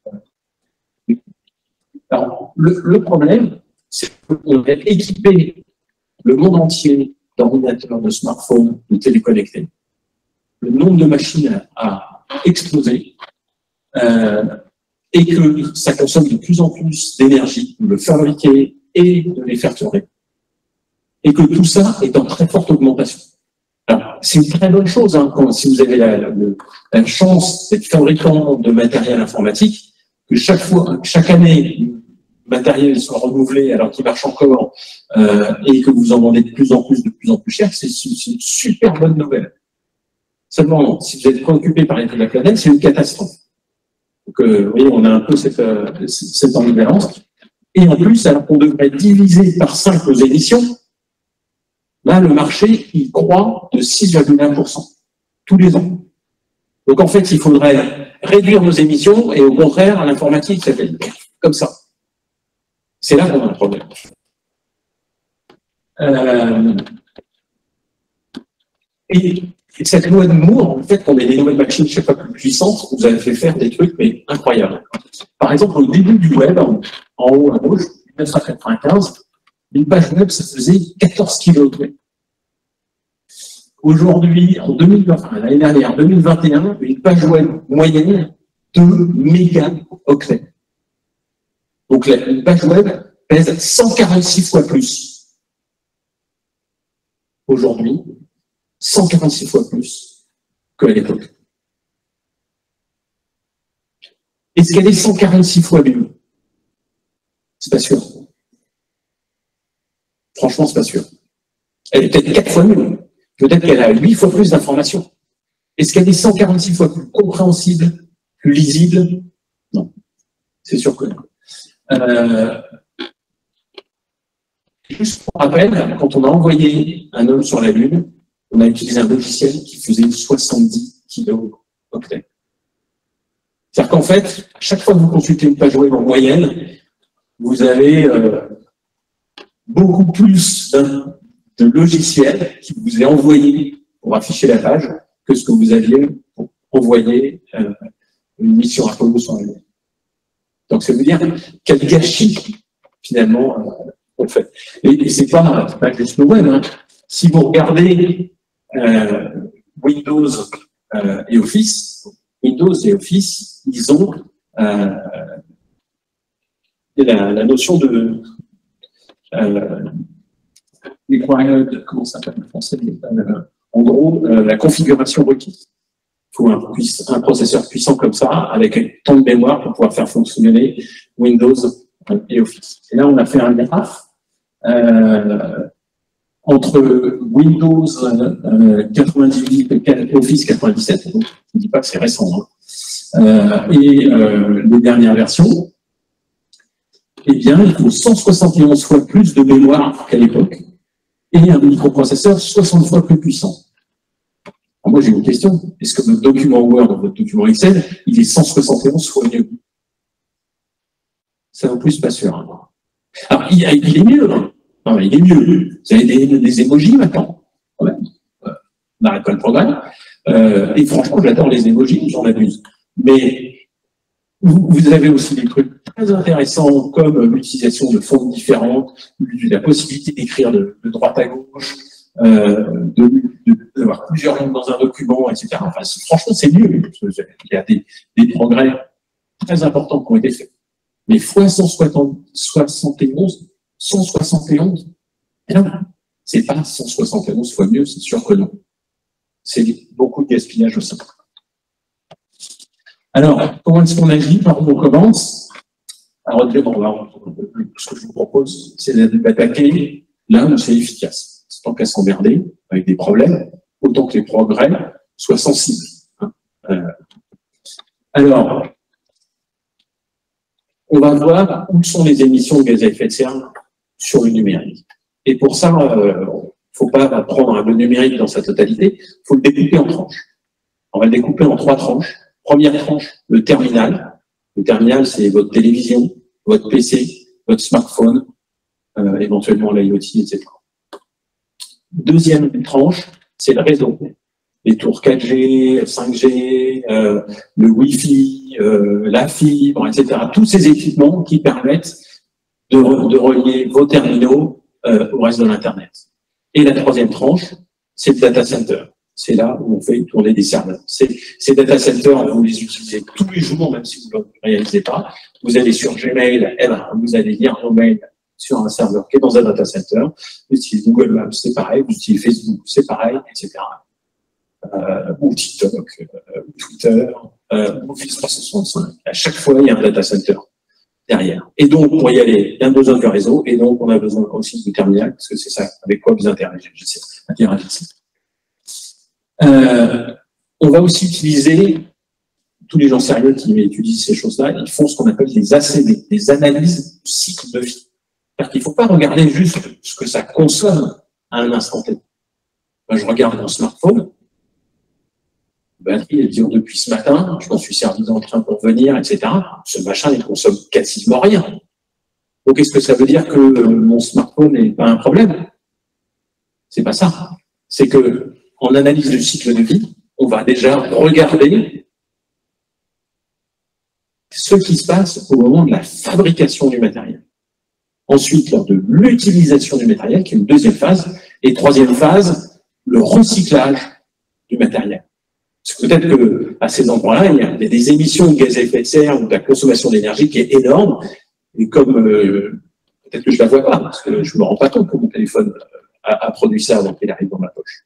Alors, le, le problème, c'est qu'on a équipé le monde entier d'ordinateurs, de smartphones, de téléconnectés. Le nombre de machines a explosé euh, et que ça consomme de plus en plus d'énergie de le fabriquer et de les faire tourner. Et que tout ça est en très forte augmentation. Alors, c'est une très bonne chose, hein, quand, si vous avez la, la, la chance d'être fabricant de matériel informatique, que chaque fois, chaque année, le matériel soit renouvelé alors qu'il marche encore euh, et que vous en vendez de plus en plus, de plus en plus cher, c'est une super bonne nouvelle. Seulement, si vous êtes préoccupé par l'état de la planète, c'est une catastrophe. Donc, euh, vous voyez, on a un peu cette, euh, cette ambivalence. Et en plus, alors qu'on devrait diviser par cinq nos émissions, là, le marché, il croît de six virgule un pour cent tous les ans. Donc, en fait, il faudrait réduire nos émissions et au contraire, l'informatique, ça fait comme ça. C'est là qu'on a un problème. Euh, et, et cette loi de Moore, en fait, qu'on ait des nouvelles machines chaque fois plus puissantes, vous avez fait faire des trucs mais incroyables. Par exemple, au début du web, en, en haut à gauche, mille neuf cent quatre-vingt-quinze, une page web, ça faisait quatorze kilos. Aujourd'hui, en deux mille vingt, enfin, l'année dernière, deux mille vingt et un, une page web moyenne de mégaoctets. Donc, la, une page web pèse cent quarante-six fois plus. Aujourd'hui, cent quarante-six fois plus qu'à l'époque. Est-ce qu'elle est cent quarante-six fois mieux? C'est pas sûr. Franchement, c'est pas sûr. Elle est peut-être quatre fois mieux. Peut-être qu'elle a huit fois plus d'informations. Est-ce qu'elle est cent quarante-six fois plus compréhensible, plus lisible? Non. C'est sûr que non. Euh, juste pour rappel, quand on a envoyé un homme sur la Lune, on a utilisé un logiciel qui faisait soixante-dix kilooctets. C'est-à-dire qu'en fait, à chaque fois que vous consultez une page web en moyenne, vous avez euh, beaucoup plus de, de logiciels qui vous est envoyé pour afficher la page que ce que vous aviez pour envoyer euh, une mission Apollo sur la Lune. Donc, ça veut dire quel gâchis, finalement, euh, on fait. Et, et c'est pas, pas juste le web. Hein. Si vous regardez euh, Windows euh, et Office, Windows et Office, ils ont euh, la, la notion de euh, comment ça s'appelle en français, euh, en gros, euh, la configuration requise. Il faut un, un processeur puissant comme ça, avec tant de mémoire pour pouvoir faire fonctionner Windows et Office. Et là, on a fait un graphe euh, entre Windows euh, quatre-vingt-dix-huit et Office quatre-vingt-dix-sept, donc je ne dis pas que c'est récent, hein, euh, et euh, les dernières versions, eh bien, il faut cent soixante et onze fois plus de mémoire qu'à l'époque, et un microprocesseur soixante fois plus puissant. Alors moi, j'ai une question. Est-ce que votre document Word ou votre document Excel, il est cent soixante et onze fois mieux? Ça non plus, pas sûr. Hein. Alors, il, il est mieux. Hein. Non, mais il est mieux. Vous avez des, des émojis maintenant. Quand même. Euh, on n'arrête pas le programme. Euh, et franchement, j'adore les émojis, j'en abuse. Mais vous, vous avez aussi des trucs très intéressants comme l'utilisation de fontes différentes, la possibilité d'écrire de, de droite à gauche, euh, d'avoir de, de, plusieurs lignes dans un document, et cetera. Enfin, franchement, c'est mieux. Il y a des, des progrès très importants qui ont été faits. Mais fois cent soixante et onze, cent soixante et onze, non, c'est pas cent soixante et onze fois mieux, c'est sûr que non. C'est beaucoup de gaspillage aussi. Alors, comment est-ce qu'on agit? Par où on commence? Alors, bon, ce que je vous propose, c'est d'attaquer là où c'est efficace. Tant qu'à s'emmerder avec des problèmes, autant que les progrès soient sensibles. Hein. Euh, alors, on va voir où sont les émissions de gaz à effet de serre sur le numérique. Et pour ça, il euh, ne faut pas prendre le numérique dans sa totalité, il faut le découper en tranches. On va le découper en trois tranches. Première tranche, le terminal. Le terminal, c'est votre télévision, votre P C, votre smartphone, euh, éventuellement l'IoT, et cetera. Deuxième tranche, c'est le réseau. Les tours quatre G, cinq G, euh, le Wi-Fi, euh, la fibre, et cetera. Tous ces équipements qui permettent de, de relier vos terminaux euh, au reste de l'Internet. Et la troisième tranche, c'est le data center. C'est là où on fait tourner des serveurs. Ces, ces data centers, vous les utilisez tous les jours, même si vous ne le réalisez pas. Vous allez sur Gmail, eh ben, vous allez lire vos mails sur un serveur qui est dans un data center. Vous utilisez Google Maps, c'est pareil. Vous utilisez Facebook, c'est pareil, et cetera. Euh, ou TikTok, euh, ou Twitter, euh, Office trois cent soixante-cinq. À chaque fois, il y a un data center derrière. Et donc, pour y aller, il y a besoin de réseau, et donc on a besoin aussi du terminal, parce que c'est ça avec quoi vous interagissez. Euh, on va aussi utiliser, tous les gens sérieux qui étudient ces choses-là, ils font ce qu'on appelle des A C D, des analyses du cycle de vie. C'est-à-dire qu'il ne faut pas regarder juste ce que ça consomme à un instant T. Moi, je regarde mon smartphone, la batterie, elle dure depuis ce matin, je m'en suis servi dans le train pour venir, et cetera. Ce machin, il consomme quasiment rien. Donc, est-ce que ça veut dire que mon smartphone n'est pas un problème? C'est pas ça. C'est que, en analyse du cycle de vie, on va déjà regarder ce qui se passe au moment de la fabrication du matériel. Ensuite, lors de l'utilisation du matériel, qui est une deuxième phase. Et troisième phase, le recyclage du matériel. Parce que peut-être qu'à ces endroits-là, il y a des émissions de gaz à effet de serre ou de la consommation d'énergie qui est énorme, et comme euh, peut-être que je ne la vois pas, parce que je ne me rends pas compte que mon téléphone a, a produit ça avant qu'il arrive dans ma poche.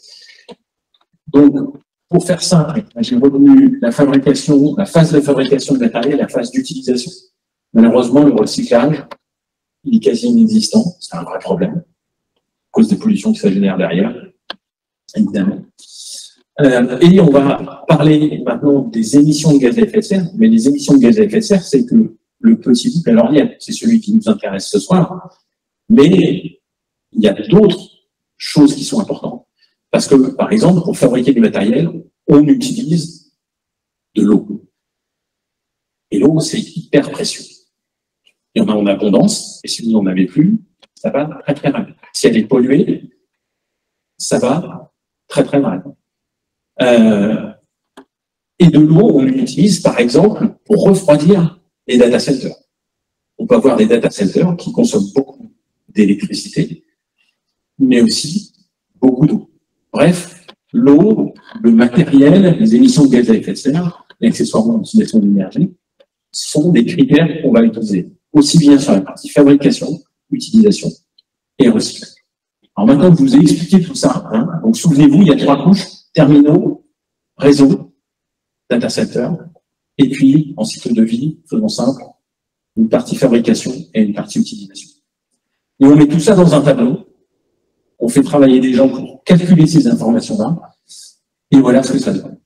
Donc, pour faire simple, j'ai retenu la fabrication, la phase de fabrication de matériel, la phase d'utilisation. Malheureusement, le recyclage, il est quasi inexistant, c'est un vrai problème, à cause des pollutions que ça génère derrière, évidemment. Euh, et on va parler maintenant des émissions de gaz à effet de serre, mais les émissions de gaz à effet de serre, c'est que le petit bout à l'ornière, c'est celui qui nous intéresse ce soir, mais il y a d'autres choses qui sont importantes. Parce que, par exemple, pour fabriquer du matériel, on utilise de l'eau. Et l'eau, c'est hyper précieux. Il y en a en abondance, et si vous n'en avez plus, ça va très très mal. Si elle est polluée, ça va très très mal. Euh, et de l'eau, on l'utilise par exemple pour refroidir les data centers. On peut avoir des data centers qui consomment beaucoup d'électricité, mais aussi beaucoup d'eau. Bref, l'eau, le matériel, les émissions de gaz à effet de serre, et accessoirement l'utilisation d'énergie, sont des critères qu'on va utiliser, aussi bien sur la partie fabrication, utilisation et recyclage. Alors maintenant que je vous ai expliqué tout ça, hein, donc souvenez-vous, il y a trois couches: terminaux, réseau, data center, et puis en cycle de vie, faisons simple, une partie fabrication et une partie utilisation. Et on met tout ça dans un tableau, on fait travailler des gens pour calculer ces informations-là, et voilà ce que ça donne.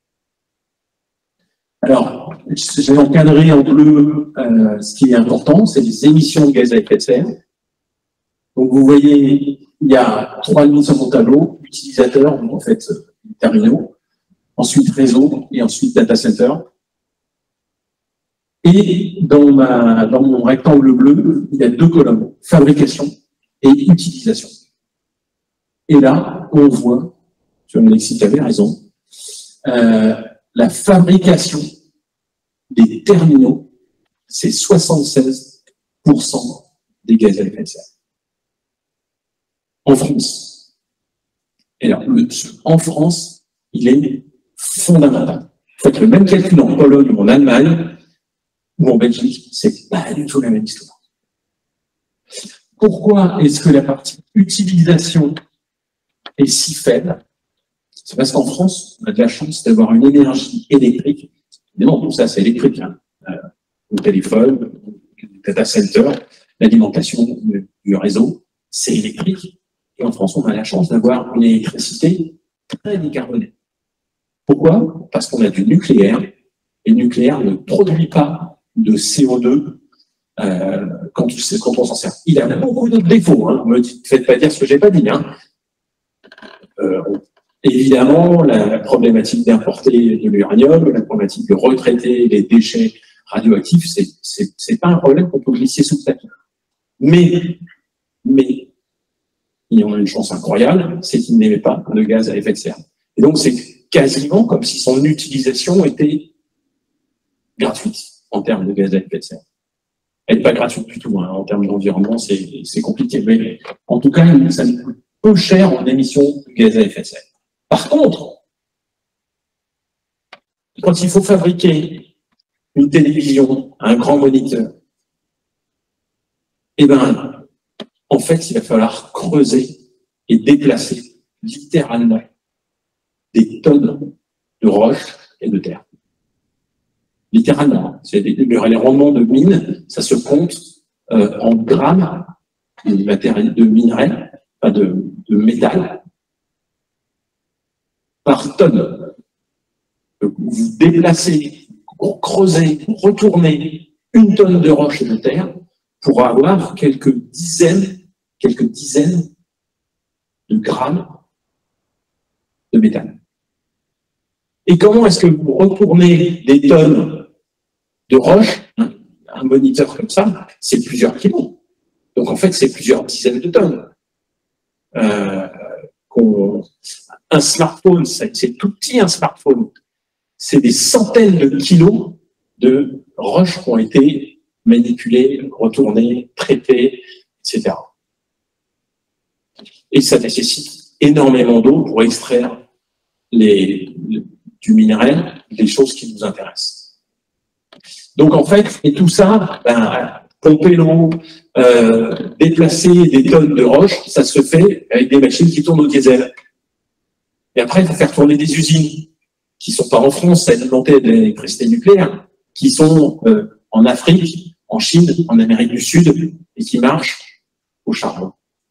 Alors, j'ai encadré en bleu euh, ce qui est important, c'est les émissions de gaz à effet de serre. Donc vous voyez, il y a trois lignes sur mon tableau: utilisateurs, en fait, terminaux, ensuite réseau, et ensuite data center. Et dans, ma, dans mon rectangle bleu, il y a deux colonnes: fabrication et utilisation. Et là, on voit, sur Alexis, tu avais raison, euh, la fabrication des terminaux, c'est soixante-seize pour cent des gaz à effet de serre. En France. Et là, le, en France, il est fondamental. Faites le même calcul en Pologne ou en Allemagne ou en Belgique, c'est pas du tout la même histoire. Pourquoi est-ce que la partie utilisation est si faible? C'est parce qu'en France, on a de la chance d'avoir une énergie électrique. Évidemment, tout ça, c'est électrique. Hein. Euh, le téléphone, le data center, l'alimentation du réseau, c'est électrique. Et en France, on a la chance d'avoir une électricité très décarbonée. Pourquoi? Parce qu'on a du nucléaire. Et le nucléaire ne produit pas de C O deux euh, quand, quand on s'en sert. Il a beaucoup d'autres défauts. Hein. Ne me faites pas dire ce que j'ai pas dit. Hein. Euh, évidemment, la, la problématique d'importer de l'uranium, la problématique de retraiter les déchets radioactifs, c'est c'est pas un problème qu'on peut glisser sous le tapis. Mais, mais, il y en a une chance incroyable, c'est qu'il n'émet pas de gaz à effet de serre. Et donc, c'est quasiment comme si son utilisation était gratuite en termes de gaz à effet de serre. Elle n'est pas gratuite du tout, hein. En termes d'environnement, c'est compliqué. Mais en tout cas, ça nous coûte peu cher en émissions de gaz à effet de serre. Par contre, quand il faut fabriquer une télévision, un grand moniteur, eh ben, en fait, il va falloir creuser et déplacer littéralement des tonnes de roches et de terre. Littéralement. Les, les rendements de mine, ça se compte euh, en grammes de matériel, de minerais, pas de, de métal, par tonne. Vous déplacez, vous creusez, vous retournez une tonne de roches et de terre pour avoir quelques dizaines, quelques dizaines de grammes de métal. Et comment est-ce que vous retournez des tonnes de roches? Un moniteur comme ça, c'est plusieurs kilos. Donc en fait, c'est plusieurs dizaines de tonnes. Euh, un smartphone, c'est tout petit un smartphone. C'est des centaines de kilos de roches qui ont été manipulées, retournées, traitées, et cetera. Et ça nécessite énormément d'eau pour extraire les, du minerai, les choses qui nous intéressent. Donc en fait, et tout ça, ben, pomper l'eau, euh, déplacer des tonnes de roches, ça se fait avec des machines qui tournent au diesel. Et après, il faut faire tourner des usines qui ne sont pas en France, alimentées de l'électricité nucléaire, qui sont euh, en Afrique, en Chine, en Amérique du Sud, et qui marchent au charbon,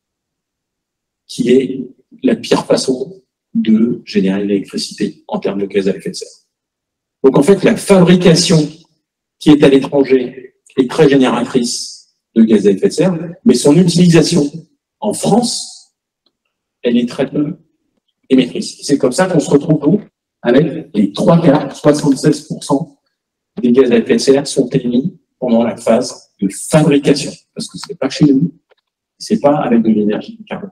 qui est la pire façon de générer l'électricité en termes de gaz à effet de serre. Donc en fait, la fabrication qui est à l'étranger est très génératrice de gaz à effet de serre, mais son utilisation en France, elle est très peu émettrice. C'est comme ça qu'on se retrouve avec les trois quarts, soixante-seize pour cent des gaz à effet de serre sont émis pendant la phase de fabrication, parce que ce n'est pas chez nous, c'est pas avec de l'énergie carbone.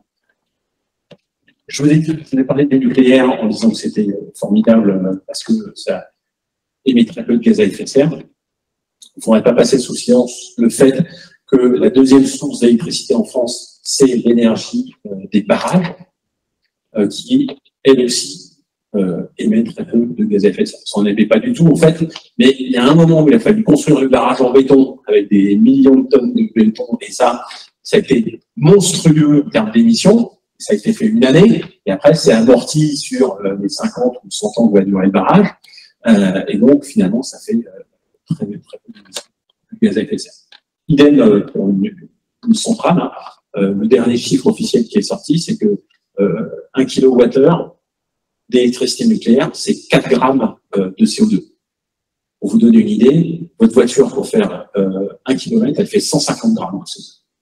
Je vous ai, dit, je vous ai parlé des nucléaires en disant que c'était formidable parce que ça émet très peu de gaz à effet de serre. Il ne faudrait pas passer sous silence le fait que la deuxième source d'électricité en France, c'est l'énergie euh, des barrages, euh, qui, elle aussi, euh, émet très peu de gaz à effet de serre. Ça n'en émet pas du tout, en fait, mais il y a un moment où il a fallu construire le barrage en béton avec des millions de tonnes de béton, et ça, ça a été monstrueux en termes d'émissions. Ça a été fait une année, et après, c'est amorti sur euh, les cinquante ou cent ans que va durer le barrage, euh, et donc, finalement, ça fait euh, très, très peu de gaz à effet de serre. Idem euh, pour une, une centrale, hein. euh, le dernier chiffre officiel qui est sorti, c'est que euh, un kilowattheure d'électricité nucléaire, c'est quatre grammes euh, de C O deux. Pour vous donner une idée, votre voiture, pour faire euh, un kilomètre, elle fait cent cinquante grammes de C O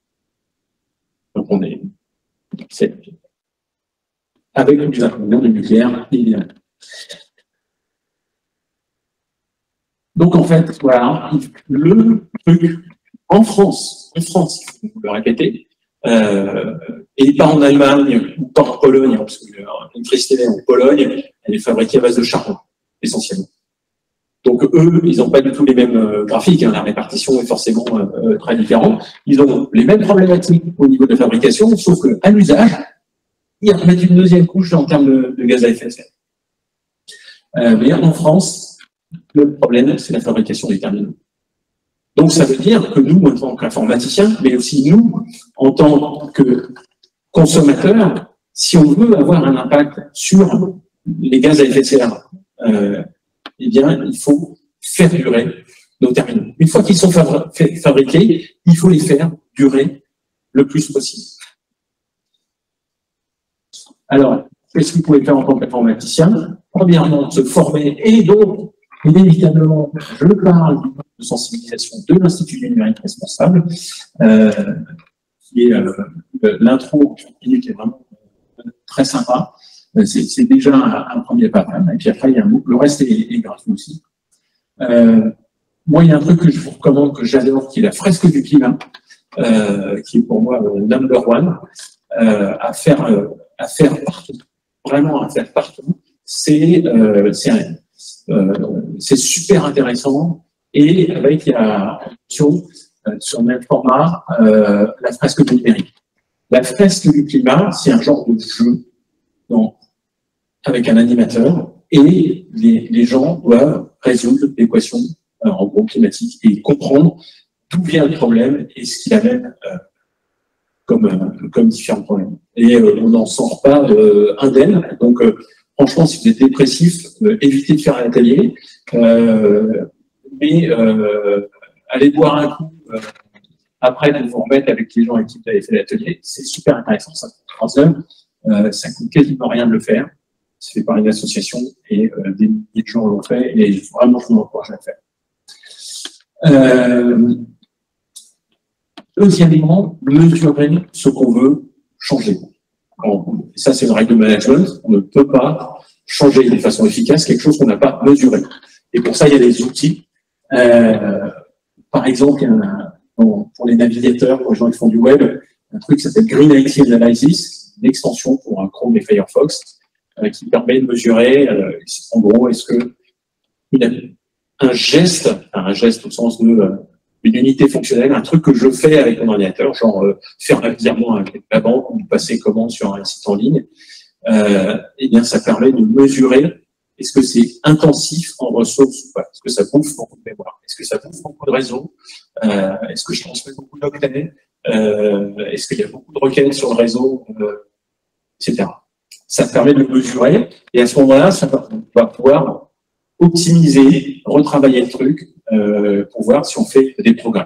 deux. Donc, on est... C'est avec les inconvénients du nucléaire, évidemment. Donc en fait, voilà, le truc en France, en France, il faut le répéter, euh, et pas en Allemagne ou pas en Pologne, parce que l'électricité en Pologne, elle est fabriquée à base de charbon, essentiellement. Donc eux, ils n'ont pas du tout les mêmes euh, graphiques, hein, la répartition est forcément euh, très différente. Ils ont les mêmes problématiques au niveau de la fabrication, sauf qu'à l'usage, ils remettent une deuxième couche en termes de, de gaz à effet de serre. Euh, mais en France, le problème, c'est la fabrication des terminaux. Donc ça veut dire que nous, en tant qu'informaticiens, mais aussi nous, en tant que consommateurs, si on veut avoir un impact sur les gaz à effet de serre, euh, eh bien, il faut faire durer nos terminaux. Une fois qu'ils sont fabriqués, il faut les faire durer le plus possible. Alors, qu'est-ce que vous pouvez faire en tant qu'informaticien? Premièrement, se former, et donc, inévitablement, je parle de sensibilisation de l'Institut du numérique responsable, euh, qui est euh, l'intro qui est vraiment très sympa. C'est déjà un, un premier pas. Et puis après, il y a un MOOC. Le reste est, est gratuit aussi. Euh, moi, il y a un truc que je vous recommande, que j'adore, qui est la fresque du climat, euh, qui est pour moi euh, number one, euh, à faire, euh, à faire partout. Vraiment à faire partout. C'est euh, euh, super intéressant. Et avec, il y a sur, euh, sur le même format, euh, la fresque du numérique. La fresque du climat, c'est un genre de jeu. Donc, avec un animateur, et les, les gens doivent résoudre l'équation euh, en gros climatique et comprendre d'où vient le problème et ce qu'il amène euh, comme, euh, comme différents problèmes. Et euh, on n'en sort pas euh, indemne. Donc, euh, franchement, si vous êtes dépressif, euh, évitez de faire un atelier, euh, mais euh, allez boire un coup euh, après de vous remettre avec les gens avec qui vous avez fait l'atelier. C'est super intéressant, ça coûte trois heures. Euh, ça coûte quasiment rien de le faire. C'est fait par une association et euh, des milliers de gens l'ont fait et vraiment, je vous encourage à le faire. Euh, deuxièmement, mesurer ce qu'on veut changer. Bon, ça, c'est une règle de management. On ne peut pas changer de façon efficace quelque chose qu'on n'a pas mesuré. Et pour ça, il y a des outils. Euh, par exemple, il y a un, bon, pour les navigateurs, pour les gens qui font du web, un truc qui s'appelle Green I C Analysis, une extension pour un Chrome et Firefox, euh, qui permet de mesurer, euh, en gros, est-ce que une, un geste, enfin, un geste au sens de euh, une unité fonctionnelle, un truc que je fais avec mon ordinateur, genre euh, faire un virement avec la banque ou passer commande sur un site en ligne, euh, eh bien, ça permet de mesurer est-ce que c'est intensif en ressources ou pas. Est-ce que ça bouffe beaucoup de mémoire? Est-ce que ça bouffe beaucoup de réseau? euh, Est-ce que je transmets beaucoup d'octets? euh, Est-ce qu'il y a beaucoup de requêtes sur le réseau, euh, et cetera. Ça permet de le mesurer et à ce moment-là, ça va, on va pouvoir optimiser, retravailler le truc euh, pour voir si on fait des programmes.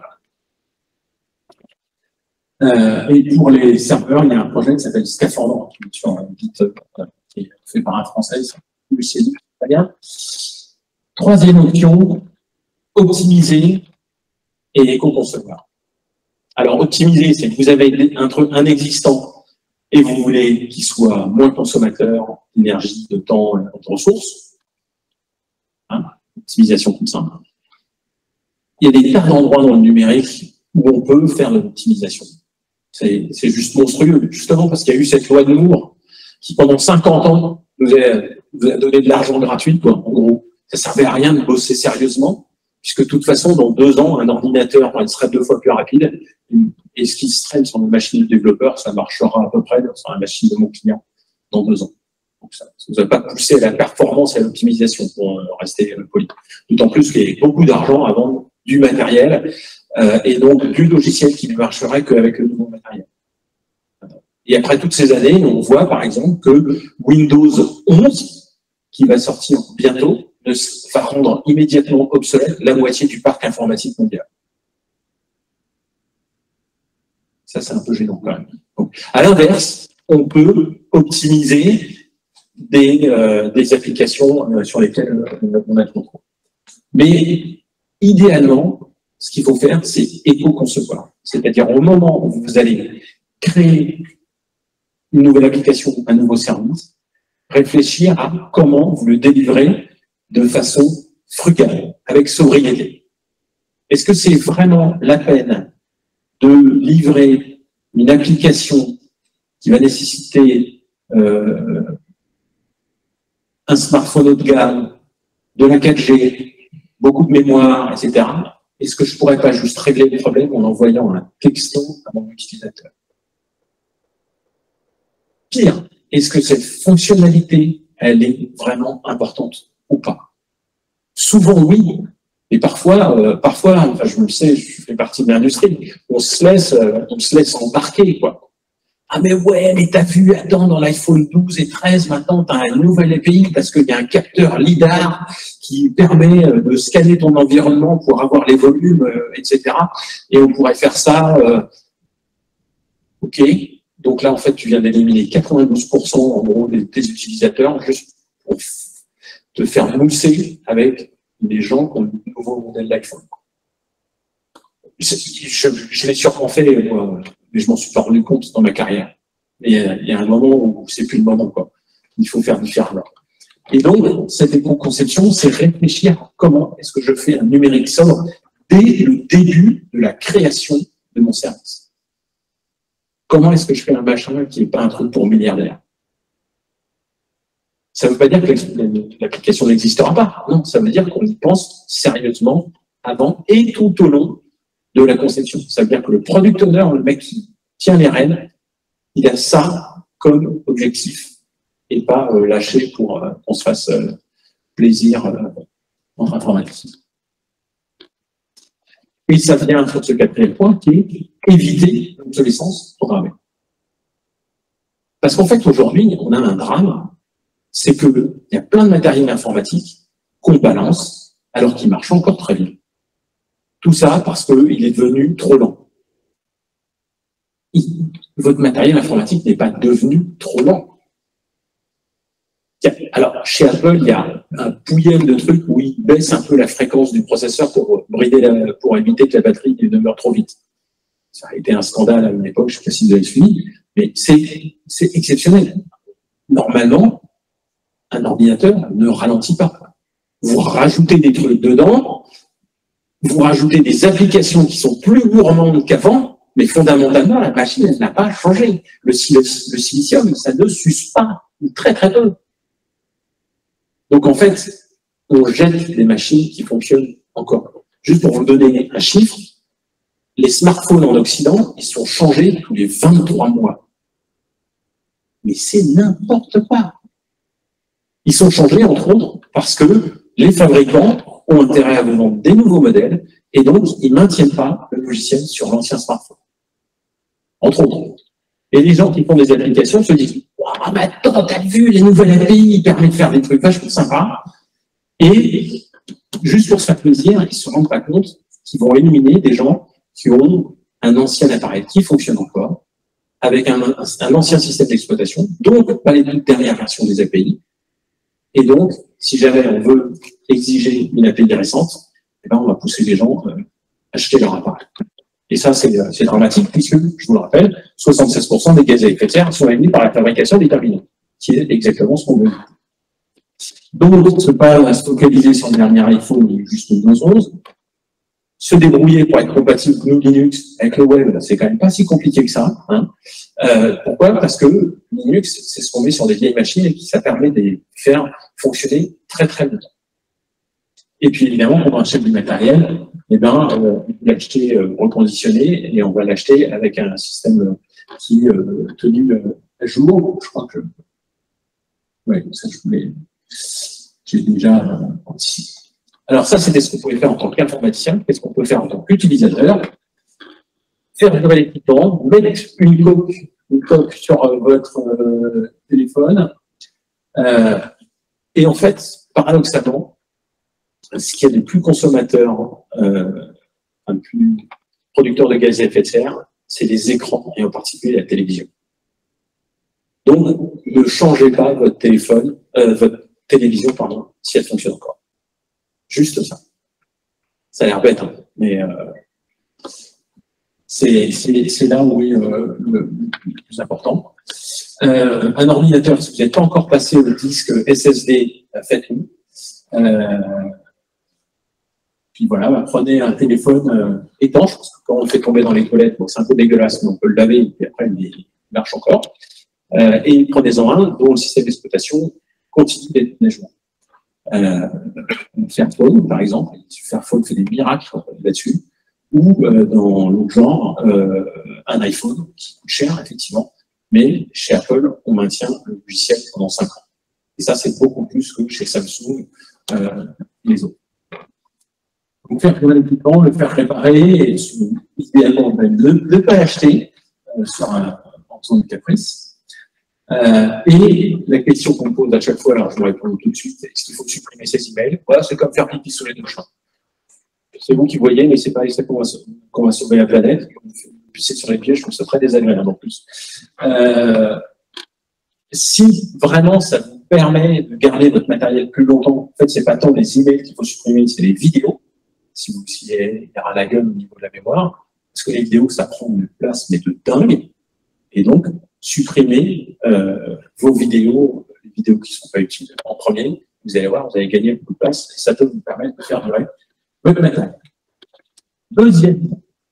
Euh, et pour les serveurs, il y a un projet qui s'appelle Scaphandre, qui est sur GitHub, qui est fait par un Français, c'est très bien. Troisième option, optimiser et éco-concevoir. Alors, optimiser, c'est que vous avez un, un existant et vous voulez qu'il soit moins consommateur d'énergie, de temps, de ressources. Hein, optimisation comme ça. Il y a des tas d'endroits dans le numérique où on peut faire de l'optimisation. C'est juste monstrueux, justement parce qu'il y a eu cette loi de Moore qui, pendant cinquante ans, nous a, nous a donné de l'argent gratuit, quoi. En gros, ça servait à rien de bosser sérieusement, puisque de toute façon, dans deux ans, un ordinateur il sera deux fois plus rapide, et ce qui se traîne sur une machine de développeur, ça marchera à peu près sur la machine de mon client dans deux ans. Donc ça ne nous a pas poussé à la performance et à l'optimisation, pour rester poli. D'autant plus qu'il y a beaucoup d'argent à vendre du matériel, Euh, et donc du logiciel qui ne marcherait qu'avec le nouveau matériel. Et après toutes ces années, on voit par exemple que Windows onze, qui va sortir bientôt, va rendre immédiatement obsolète la moitié du parc informatique mondial. Ça, c'est un peu gênant quand même. Donc, à l'inverse, on peut optimiser des, euh, des applications euh, sur lesquelles on a le contrôle. Mais idéalement, ce qu'il faut faire, c'est éco-concevoir. C'est-à-dire, au moment où vous allez créer une nouvelle application, un nouveau service, réfléchir à comment vous le délivrez de façon frugale, avec sobriété. Est-ce que c'est vraiment la peine de livrer une application qui va nécessiter euh, un smartphone haut de gamme, de la quatre G, beaucoup de mémoire, et cetera. Est-ce que je ne pourrais pas juste régler le problème en envoyant un texto à mon utilisateur? Pire, est-ce que cette fonctionnalité, elle est vraiment importante ou pas? Souvent, oui. Et parfois, euh, parfois, enfin, je le sais, je fais partie de l'industrie, on se laisse, euh, on se laisse embarquer, quoi. Ah mais ouais, mais t'as vu, attends, dans l'iPhone douze et treize, maintenant, t'as un nouvel A P I parce qu'il y a un capteur lidar qui permet de scanner ton environnement pour avoir les volumes, euh, et cetera. Et on pourrait faire ça, euh, ok. Donc là, en fait, tu viens d'éliminer quatre-vingt-douze pour cent en gros des, des utilisateurs juste pour te faire mousser avec des gens qui ont le nouveau modèle d'iPhone. Je, je, je l'ai sûrement fait, moi, mais je m'en suis pas rendu compte dans ma carrière. Et il y a un moment où c'est plus le moment, quoi. Il faut faire différemment. Et donc, cette éco-conception, c'est réfléchir à comment est-ce que je fais un numérique sobre dès le début de la création de mon service. Comment est-ce que je fais un machin qui n'est pas un truc pour milliardaires? Ça ne veut pas dire que l'application n'existera pas. Non, ça veut dire qu'on y pense sérieusement avant et tout au long de la conception. Ça veut dire que le product owner, le mec qui tient les rênes, il a ça comme objectif et pas euh, lâcher pour euh, qu'on se fasse euh, plaisir euh, entre informatique. Et ça vient sur ce quatrième point qui est éviter l'obsolescence programmée. Parce qu'en fait, aujourd'hui, on a un drame, c'est qu'il y a plein de matériel informatique qu'on balance alors qu'il marche encore très bien. Tout ça parce qu'il est devenu trop lent. Il, votre matériel informatique n'est pas devenu trop lent. Alors, chez Apple, il y a un pouillème de trucs où ils baissent un peu la fréquence du processeur pour brider la, pour éviter que la batterie ne meure trop vite. Ça a été un scandale à une époque, je ne sais pas si vous avez suivi, mais c'est exceptionnel. Normalement, un ordinateur ne ralentit pas. Vous rajoutez des trucs dedans, vous rajoutez des applications qui sont plus gourmandes qu'avant, mais fondamentalement, la machine, elle n'a pas changé. Le, le, le silicium, ça ne s'use pas, très très peu. Donc en fait, on jette des machines qui fonctionnent encore. Juste pour vous donner un chiffre, les smartphones en Occident, ils sont changés tous les vingt-trois mois. Mais c'est n'importe quoi. Ils sont changés, entre autres, parce que les fabricants ont intérêt à vous vendre des nouveaux modèles, et donc ils ne maintiennent pas le logiciel sur l'ancien smartphone. Entre autres. Et les gens qui font des applications se disent « Waouh, mais attends, t'as vu, les nouvelles A P I, ils permettent de faire des trucs vachement sympas. » Et juste pour se faire plaisir, ils ne se rendent pas compte qu'ils vont éliminer des gens qui ont un ancien appareil qui fonctionne encore, avec un, un, un ancien système d'exploitation, donc pas les toutes dernières versions des A P I. Et donc, si jamais on veut exiger une A P I récente, eh ben on va pousser les gens à euh, acheter leur appareil. Et ça, c'est dramatique, puisque, je vous le rappelle, soixante-seize pour cent des gaz à effet de serre sont émis par la fabrication des turbines, qui est exactement ce qu'on veut. Donc, ne pas se focaliser sur le dernier iPhone ou juste le Windows onze. Se débrouiller pour être compatible GNU Linux avec le web, c'est quand même pas si compliqué que ça. Hein. Euh, pourquoi? Parce que Linux, c'est ce qu'on met sur des vieilles machines et qui ça permet de les faire fonctionner très très longtemps. Et puis évidemment, quand on achète du matériel, eh ben, euh, on peut l'acheter euh, reconditionné et on va l'acheter avec un système qui est euh, tenu euh, à jour. Je crois que. Oui, ça je voulais. J'ai déjà euh, anticipé. Alors ça, c'était ce qu'on pouvait faire en tant qu'informaticien. Qu'est-ce qu'on peut faire en tant qu'utilisateur? Faire durer l'équipement, mettre une coque, une coque sur euh, votre euh, téléphone. Euh, et en fait, paradoxalement, ce qu'il y a de plus consommateur, euh, un plus producteur de gaz à effet de serre, c'est les écrans, et en particulier la télévision. Donc, ne changez pas votre téléphone, euh, votre télévision, pardon, si elle fonctionne encore. Juste ça. Ça a l'air bête, hein, mais euh, c'est là où est euh, le, le plus important. Euh, un ordinateur, si vous n'êtes pas encore passé au disque S S D, faites-le. Euh, puis voilà, bah, prenez un téléphone euh, étanche, parce que quand on le fait tomber dans les toilettes, bon, c'est un peu dégueulasse, mais on peut le laver, et après il marche encore. Euh, et prenez-en un dont le système d'exploitation continue d'être mis à jour. Euh, Fairphone, par exemple, Fairphone fait des miracles là-dessus, ou euh, dans l'autre genre, euh, un iPhone qui coûte cher, effectivement, mais chez Apple, on maintient le logiciel pendant cinq ans. Et ça, c'est beaucoup plus que chez Samsung euh, et les autres. Donc, faire tourner l'équipement, le faire réparer, et idéalement, même ne, ne pas l'acheter euh, sur un, en faisant du caprice. Euh, et la question qu'on me pose à chaque fois, alors je vous réponds tout de suite, est-ce qu'il faut supprimer ces emails? Voilà, c'est comme faire pipi sous les douches. C'est vous qui voyez, mais c'est pas ça qu'on va, qu'on va sauver la planète. Pisser sur les pieds, je trouve ça très désagréable en plus. Euh, si vraiment ça vous permet de garder votre matériel plus longtemps, en fait, c'est pas tant les emails qu'il faut supprimer, c'est les vidéos. Si vous si il y aura la gueule au niveau de la mémoire, parce que les vidéos, ça prend une place, mais de dingue. Et donc, supprimez euh, vos vidéos, les vidéos qui ne sont pas utiles en premier. Vous allez voir, vous allez gagner beaucoup de place et ça peut vous permettre de faire durer votre matériel. Deuxième.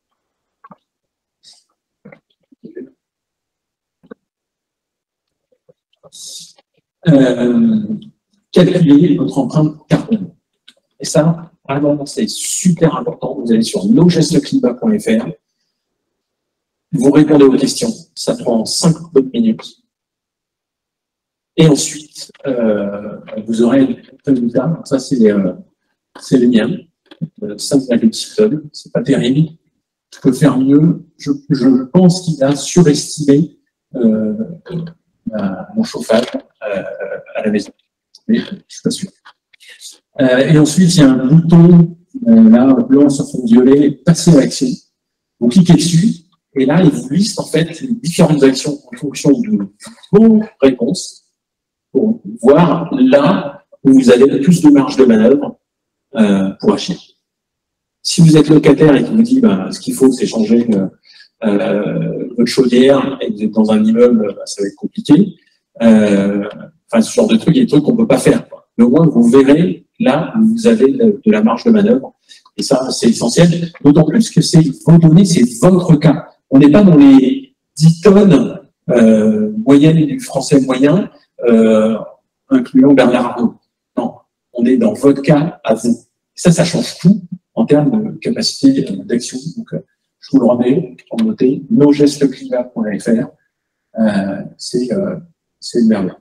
Euh, calculer votre empreinte carbone. Et ça, vraiment, c'est super important. Vous allez sur nos gestes climat point F R. Vous répondez aux questions, ça prend cinq bonnes minutes. Et ensuite, euh, vous aurez le résultat. Ça, c'est euh, les miens. Euh, cinq virgule six tonnes, c'est pas terrible. Je peux faire mieux. Je, je pense qu'il a surestimé euh, ma, mon chauffage euh, à la maison. Mais je suis pas sûr. Euh, et ensuite, il y a un bouton euh, là, blanc sur fond violet, passer à l'action. Vous cliquez dessus. Et là, il vous liste en fait les différentes actions en fonction de vos réponses pour voir là où vous avez le plus de marge de manœuvre euh, pour acheter. Si vous êtes locataire et qu'il vous dit ben, ce qu'il faut, c'est changer euh, euh, votre chaudière et que vous êtes dans un immeuble, ben, ça va être compliqué. Euh, enfin, ce genre de trucs, il y a des trucs qu'on ne peut pas faire. Quoi. Mais au moins, vous verrez là où vous avez de, de la marge de manœuvre. Et ça, c'est essentiel. D'autant plus que c'est vos données, c'est votre cas. On n'est pas dans les dix tonnes euh, moyennes du français moyen, euh, incluant Bernard Arnault. Non, on est dans votre cas à vous. Ça, ça change tout en termes de capacité d'action. Donc, euh, je vous le remets pour noter, nos gestes climat point F R. Euh, c'est euh, c'est une merveille.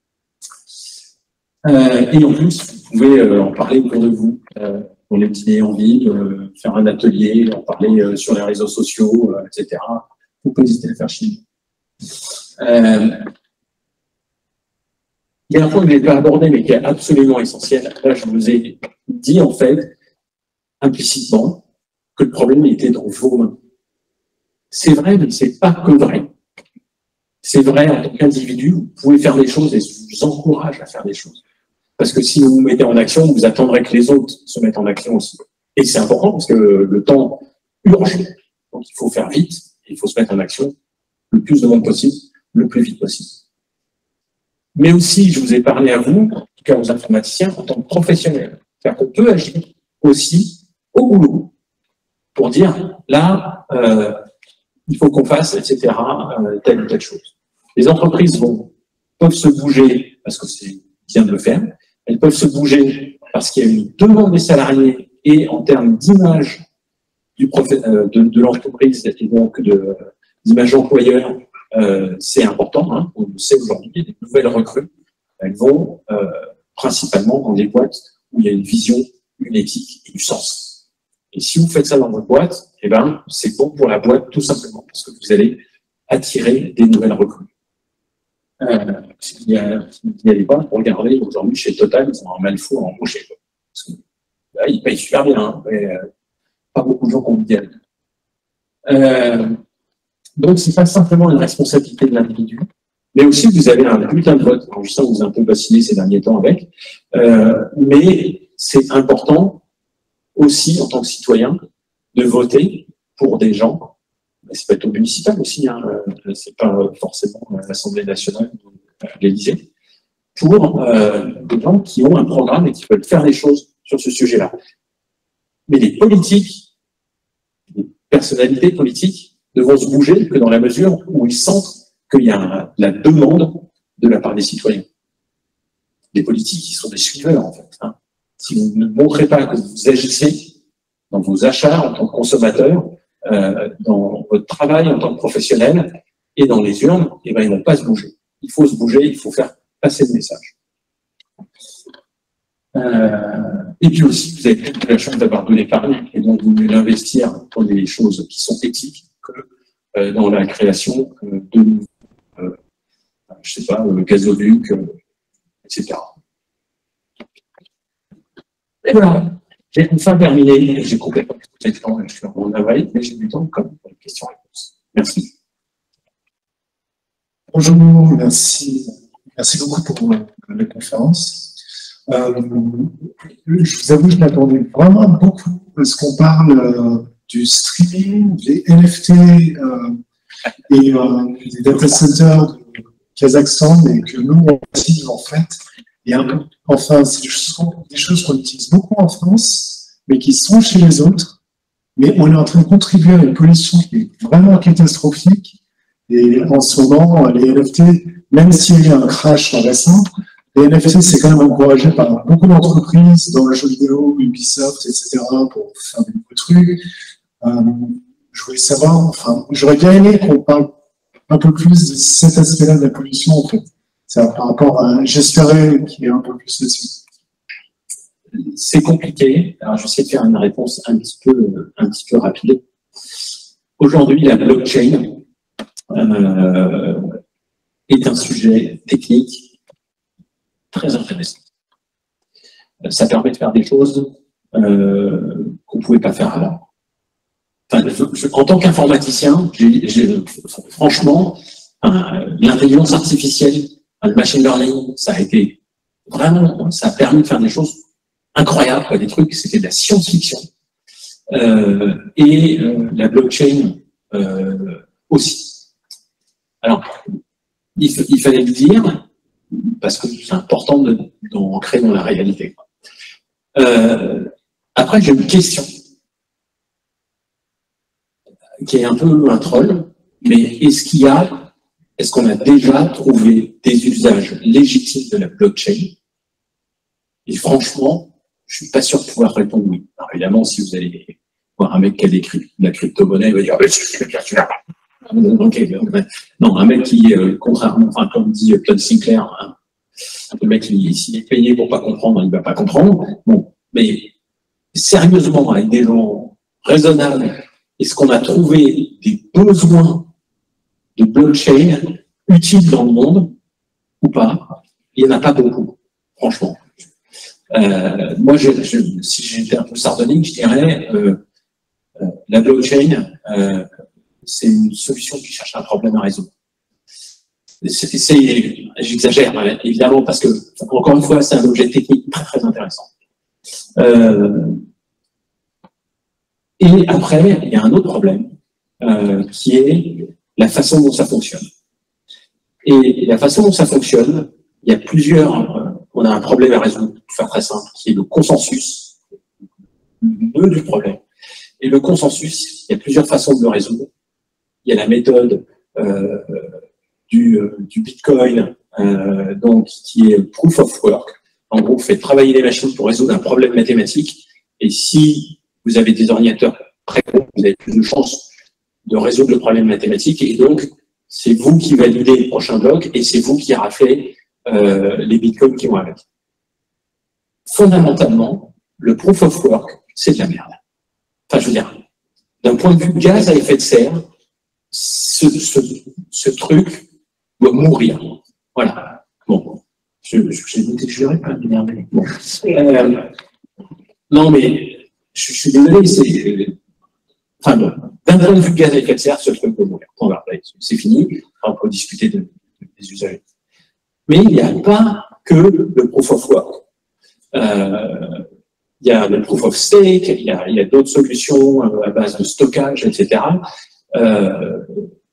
Euh, et en plus, vous pouvez euh, en parler autour de vous, euh, pour les dîners en ville, euh, faire un atelier, en parler euh, sur les réseaux sociaux, euh, et cetera. Vous pouvez hésiter à le faire chez vous. Euh, il y a un point que je n'ai pas abordé, mais qui est absolument essentiel. Là, je vous ai dit, en fait, implicitement, que le problème était dans vos mains. C'est vrai, mais c'est pas que vrai. C'est vrai en tant qu'individu, vous pouvez faire des choses et je vous encourage à faire des choses. Parce que si vous vous mettez en action, vous attendrez que les autres se mettent en action aussi. Et c'est important parce que le temps urge. Donc il faut faire vite, et il faut se mettre en action le plus de monde possible, le plus vite possible. Mais aussi, je vous ai parlé à vous, en tout cas aux informaticiens, en tant que professionnels. C'est-à-dire qu'on peut agir aussi au boulot pour dire, là, euh, il faut qu'on fasse, et cetera, euh, telle ou telle chose. Les entreprises vont, peuvent se bouger, parce que c'est bien de le faire, elles peuvent se bouger parce qu'il y a une demande des salariés et en termes d'image du euh, de, de l'entreprise et donc de, d'image employeur, euh, c'est important. Hein, on le sait aujourd'hui, les nouvelles recrues, elles vont euh, principalement dans des boîtes où il y a une vision, une éthique et du sens. Et si vous faites ça dans votre boîte, eh ben, c'est bon pour la boîte tout simplement parce que vous allez attirer des nouvelles recrues. Euh, si vous n'y allez pas, regardez, aujourd'hui chez Total, ils ont un mal fou à embaucher. Parce que, là, ils payent super bien, hein, mais euh, pas beaucoup de gens qui ont envie d'y aller. Euh, donc, c'est pas simplement une responsabilité de l'individu, mais aussi vous avez un bulletin de vote. Alors, je sais que vous avez un peu vacillé ces derniers temps avec, euh, mais c'est important aussi en tant que citoyen de voter pour des gens. Ça peut être au municipal aussi, hein, euh, c'est pas forcément l'Assemblée nationale ou l'Élysée, pour euh, des gens qui ont un programme et qui veulent faire des choses sur ce sujet-là. Mais les politiques, les personnalités politiques ne vont se bouger que dans la mesure où ils sentent qu'il y a un, la demande de la part des citoyens. Les politiques, ils sont des suiveurs, en fait. Hein. Si vous ne montrez pas que vous agissez dans vos achats en tant que consommateur, Euh, dans votre travail en tant que professionnel et dans les urnes, eh ben, ils ne vont pas se bouger. Il faut se bouger, il faut faire passer le message. Euh, et puis aussi, vous avez peut-être la chance d'avoir de l'épargne et donc vous voulez l'investir dans des choses qui sont éthiques que euh, dans la création euh, de euh, je sais pas, euh, gazoduc, euh, et cetera. Et voilà. J'ai enfin terminé, j'ai complètement le temps, je suis en aval, mais j'ai du temps comme pour les questions-réponses. Merci. Bonjour, merci. Merci beaucoup pour la conférence. Euh, je vous avoue, je m'attendais vraiment beaucoup parce qu'on parle euh, du streaming, des N F T euh, et euh, des data centers de Kazakhstan, mais que nous, on utilise en fait. Et un peu, enfin, c'est des choses qu'on utilise beaucoup en France, mais qui sont chez les autres. Mais on est en train de contribuer à une pollution qui est vraiment catastrophique. Et en ce moment, les N F T, même s'il y a eu un crash récent, les N F T, c'est quand même encouragé par beaucoup d'entreprises dans le jeu vidéo, Ubisoft, et cetera, pour faire des nouveaux trucs. Euh, je voulais savoir, enfin, j'aurais bien aimé qu'on parle un peu plus de cet aspect-là de la pollution, en fait. Ça, par rapport à, j'espérais qu'il y ait un peu plus dessus. C'est compliqué. Alors, j'essaie de faire une réponse un petit peu, un petit peu rapide. Aujourd'hui, la blockchain euh, est un sujet technique très intéressant. Ça permet de faire des choses euh, qu'on ne pouvait pas faire avant. Enfin, je, je, en tant qu'informaticien, j'ai, j'ai, franchement, l'intelligence artificielle, le machine learning, ça a été vraiment, ça a permis de faire des choses incroyables, quoi, des trucs, c'était de la science-fiction. Euh, et euh, la blockchain euh, aussi. Alors, il, il fallait le dire, parce que c'est important d'ancrer dans la réalité. Euh, après, j'ai une question, qui est un peu un troll, mais est-ce qu'il y a Est-ce qu'on a déjà trouvé des usages légitimes de la blockchain? Et franchement, je ne suis pas sûr de pouvoir répondre oui. Alors évidemment, si vous allez voir un mec qui a des crypt la crypto-monnaie, il va dire ah, « mais c'est bien sûr ». Ok. Non, un mec qui, euh, contrairement, enfin, comme dit Claude Sinclair, hein, le mec, s'il est payé pour pas comprendre, il ne va pas comprendre. Bon, mais sérieusement, avec des gens raisonnables, est-ce qu'on a trouvé des besoins de blockchain utiles dans le monde ou pas? Il n'y en a pas beaucoup, franchement. Euh, moi, je, je, si j'étais un peu sardonique, je dirais euh, euh, la blockchain, euh, c'est une solution qui cherche un problème à résoudre. J'exagère, hein, évidemment, parce que, encore une fois, c'est un objet technique très, très intéressant. Euh, et après, il y a un autre problème, euh, qui est la façon dont ça fonctionne. Et la façon dont ça fonctionne, il y a plusieurs... Euh, on a un problème à résoudre, pour faire très simple, qui est le consensus, le nœud du problème. Et le consensus, il y a plusieurs façons de le résoudre. Il y a la méthode euh, du, euh, du Bitcoin, euh, donc, qui est proof of work. En gros, vous faites travailler les machines pour résoudre un problème mathématique. Et si vous avez des ordinateurs très gros, vous avez plus de chances de résoudre le problème mathématique. Et donc, c'est vous qui validez le prochain bloc et c'est vous qui raflez euh, les bitcoins qui vont avec. Fondamentalement, le proof of work, c'est de la merde. Enfin, je veux dire, d'un point de vue gaz à effet de serre, ce, ce, ce truc doit mourir. Voilà. Bon. J'ai dit que je n'aurais pas m'énerver. Bon. Euh, non, mais je, je suis désolé, c'est. Enfin bon, d'un point de vue gaz à effet de serre, ce truc peut mourir. C'est fini. On peut discuter de, de, des usagers. Mais il n'y a pas que le proof of work. Euh, il y a le proof of stake, il y a, il y a d'autres solutions à base de stockage, et cetera. Euh,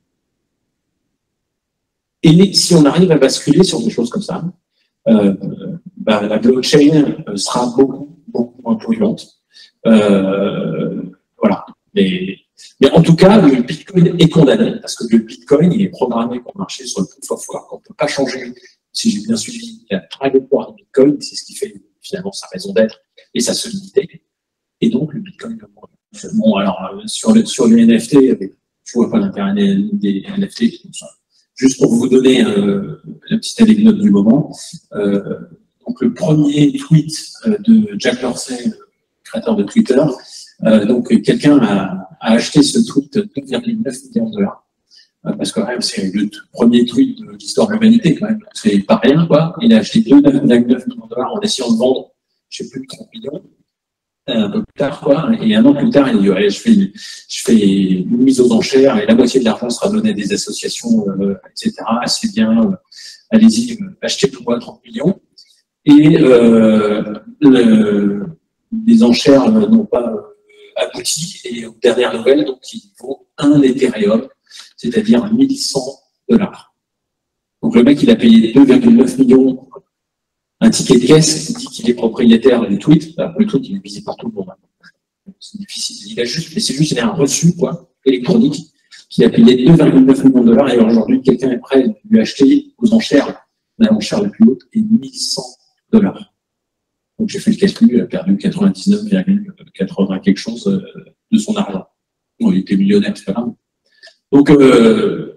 et si on arrive à basculer sur des choses comme ça, euh, bah, la blockchain sera beaucoup, beaucoup moins polluante. Euh, voilà. Mais, mais en tout cas, le Bitcoin est condamné, parce que le Bitcoin, il est programmé pour marcher sur le proof of work. On ne peut pas changer. Si j'ai bien suivi, il y a très peu de pouvoir du Bitcoin, c'est ce qui fait finalement sa raison d'être et sa solidité. Et donc, le Bitcoin, bon, alors, sur, le, sur les N F T, je vois pas l'intérêt des N F T. Juste pour vous donner euh, la petite anecdote du moment. Euh, donc, le premier tweet de Jack Dorsey, le créateur de Twitter, euh, donc quelqu'un a, a acheté ce tweet de deux virgule neuf millions de dollars. Euh, parce que même c'est le premier tweet de l'histoire de l'humanité, quand même. C'est pas rien, quoi. Il a acheté deux virgule neuf millions de dollars en essayant de vendre, je sais plus, trente millions. Un peu plus tard, quoi, et un an plus tard, il dit, ouais, je fais, je fais une mise aux enchères et la moitié de l'argent sera donné à des associations, euh, et cetera. C'est bien, euh, allez-y, euh, achetez-le-moi trente millions. Et euh, le, les enchères euh, n'ont pas euh, abouti, et aux dernières nouvelles, donc il vaut un Ethereum, c'est-à-dire mille cent dollars. Donc le mec, il a payé deux virgule neuf millions. Un ticket de caisse, il dit qu'il est propriétaire du tweet. Alors, le tweet, il est visible par tout le monde. C'est difficile. Il a juste, mais c'est juste, il a un reçu, quoi, électronique, qui a payé deux virgule neuf millions de dollars, et aujourd'hui, quelqu'un est prêt à lui acheter aux enchères, la enchère la plus haute est mille cent dollars. Donc, j'ai fait le calcul, il a perdu quatre-vingt-dix-neuf virgule quatre-vingts quelque chose de son argent. Bon, il était millionnaire, c'est pas grave. Donc, euh,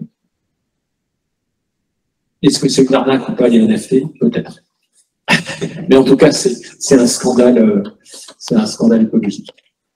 est-ce que c'est une arnaque ou pas, les N F T? Peut-être. Mais en tout cas, c'est un scandale, euh, c'est un scandale écologique.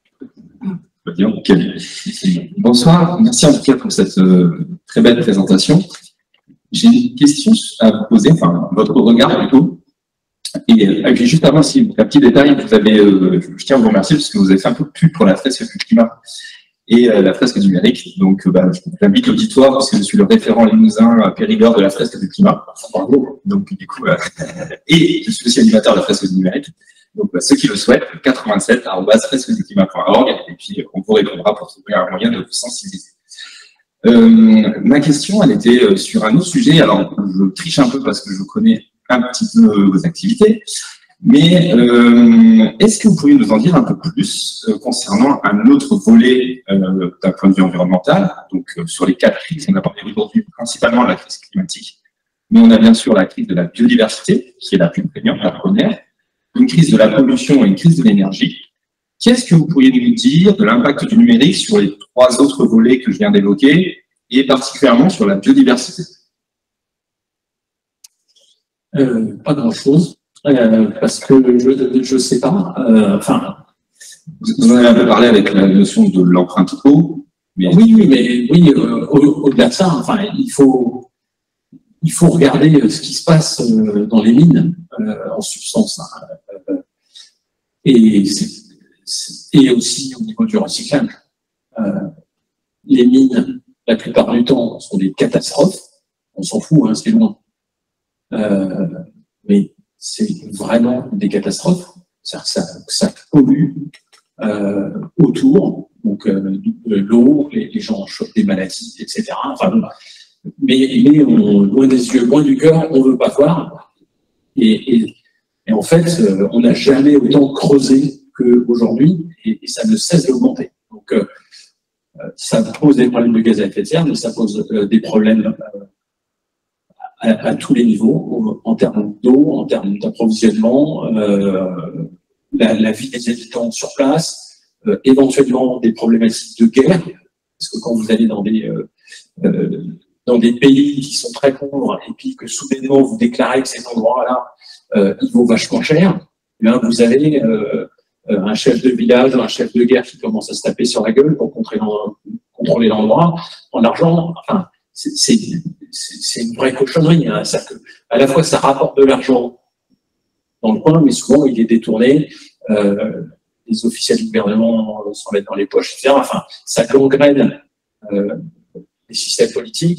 Bonsoir, merci en tout cas pour cette euh, très belle présentation. J'ai une question à vous poser, enfin votre regard plutôt. Et euh, juste avant, si un petit détail, vous avez, euh, je tiens à vous remercier parce que vous avez fait un peu de pub pour la fresque du climat et euh, la fresque numérique. Donc, euh, bah, j'invite l'auditoire parce que je suis le référent limousin à Périgord de la fresque du climat. Donc, du coup, euh, et je suis aussi animateur de la fresque du numérique. Donc, bah, ceux qui le souhaitent, quatre-vingt-sept arobase fresque du climat point org, et puis on vous répondra pour trouver un moyen de vous sensibiliser. Euh, ma question, elle était sur un autre sujet. Alors, je triche un peu parce que je connais un petit peu vos activités. Mais euh, est-ce que vous pourriez nous en dire un peu plus euh, concernant un autre volet euh, d'un point de vue environnemental? Donc, euh, sur les quatre crises, on a parlé aujourd'hui principalement de la crise climatique, mais on a bien sûr la crise de la biodiversité, qui est la plus prégnante, la première, une crise de la pollution et une crise de l'énergie. Qu'est-ce que vous pourriez nous dire de l'impact du numérique sur les trois autres volets que je viens d'évoquer? et particulièrement sur la biodiversité? Euh, pas grand-chose, euh, parce que je ne sais pas. Euh, enfin, vous en avez un peu parlé avec la notion de l'empreinte eau. Mais... Oui, oui, mais oui, euh, au-delà de ça, enfin, il faut, il faut regarder ce qui se passe euh, dans les mines euh, en substance. Hein, et, et aussi au niveau du recyclage. Euh, les mines, la plupart du temps, sont des catastrophes. On s'en fout, hein, c'est loin. Euh, mais c'est vraiment des catastrophes. Ça, ça, ça pollue euh, autour. Donc, euh, l'eau, les, les gens chopent des maladies, et cetera. Enfin, bon, mais, mais on, loin des yeux, loin du cœur, on ne veut pas voir. Et, et, et en fait, euh, on n'a jamais autant creusé qu'aujourd'hui, et, et ça ne cesse d'augmenter. Donc, euh, ça pose des problèmes de gaz à effet de serre, mais ça pose euh, des problèmes euh, à, à tous les niveaux, en termes d'eau, en termes d'approvisionnement, euh, la, la vie des habitants sur place, Euh, éventuellement des problématiques de guerre, parce que quand vous allez dans des, euh, euh, dans des pays qui sont très pauvres et puis que soudainement vous déclarez que cet endroit-là, euh, il vaut vachement cher, eh bien, vous avez euh, un chef de village, un chef de guerre qui commence à se taper sur la gueule pour contrôler l'endroit en argent. Enfin, c'est une vraie cochonnerie. Hein. C'est-à-dire que, à la fois, ça rapporte de l'argent dans le coin, mais souvent, il est détourné. Euh, les officiels du gouvernement s'en mettent dans les poches, et cetera. Enfin, ça gangrène euh, les systèmes politiques.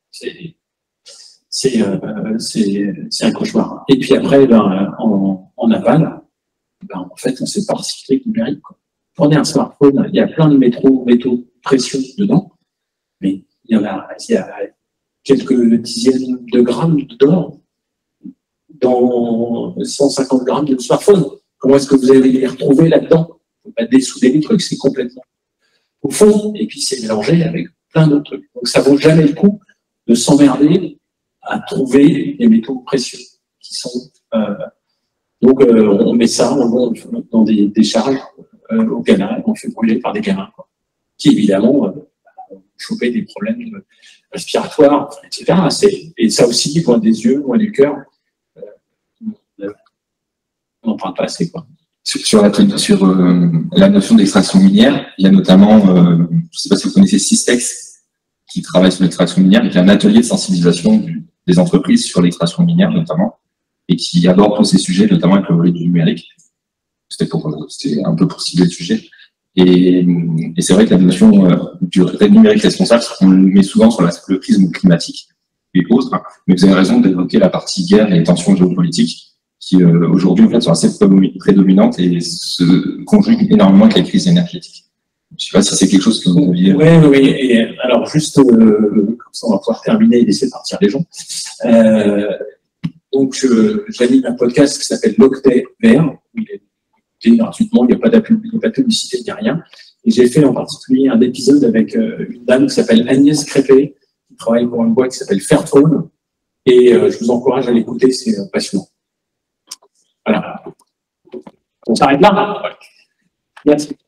C'est euh, un cauchemar. Et puis après, ben, en, en aval, ben, en fait, on ne sait pas recycler le numérique. Quoi. Prenez un smartphone, il y a plein de métaux, métaux précieux dedans, mais il y en a, il y a quelques dizaines de grammes dedans dans cent cinquante grammes de smartphone. Comment est-ce que vous allez les retrouver là-dedans? Il ne faut pas dessouder les trucs, c'est complètement au fond, et puis c'est mélangé avec plein d'autres trucs. Donc ça ne vaut jamais le coup de s'emmerder à trouver des métaux précieux qui sont. Euh, donc euh, on met ça on, on, dans des décharges euh, au Ghana, on fait brûler par des gamins, quoi, qui évidemment euh, ont chopé des problèmes respiratoires, et cetera. Et ça aussi, loin des yeux, loin du cœur. On n'en parle pas assez, quoi. Sur, sur, la, sur euh, la notion d'extraction minière, il y a notamment, euh, je ne sais pas si vous connaissez Systex, qui travaille sur l'extraction minière, et qui a un atelier de sensibilisation du, des entreprises sur l'extraction minière, notamment, et qui aborde tous ces sujets, notamment avec le volet du numérique. C'était un peu pour cibler le sujet. Et, et c'est vrai que la notion euh, du numérique responsable, on le met souvent sur la, le prisme climatique et autres, hein, mais vous avez raison d'évoquer la partie guerre et tensions géopolitiques, qui euh, aujourd'hui en fait sont assez prédominantes et se conjuguent énormément avec la crise énergétique. Je ne sais pas si c'est quelque chose que vous aviez. Oui, oui, oui. Et alors juste, euh, comme ça on va pouvoir terminer et laisser partir les gens. Euh, donc j'anime un podcast qui s'appelle l'Octet Vert. Il est écouté gratuitement, il n'y a pas de publicité, il n'y a rien. Et j'ai fait en particulier un épisode avec euh, une dame qui s'appelle Agnès Crépé, qui travaille pour une boîte qui s'appelle Fairphone. Et euh, je vous encourage à l'écouter, c'est euh, passionnant. Voilà. On s'arrête là. Merci.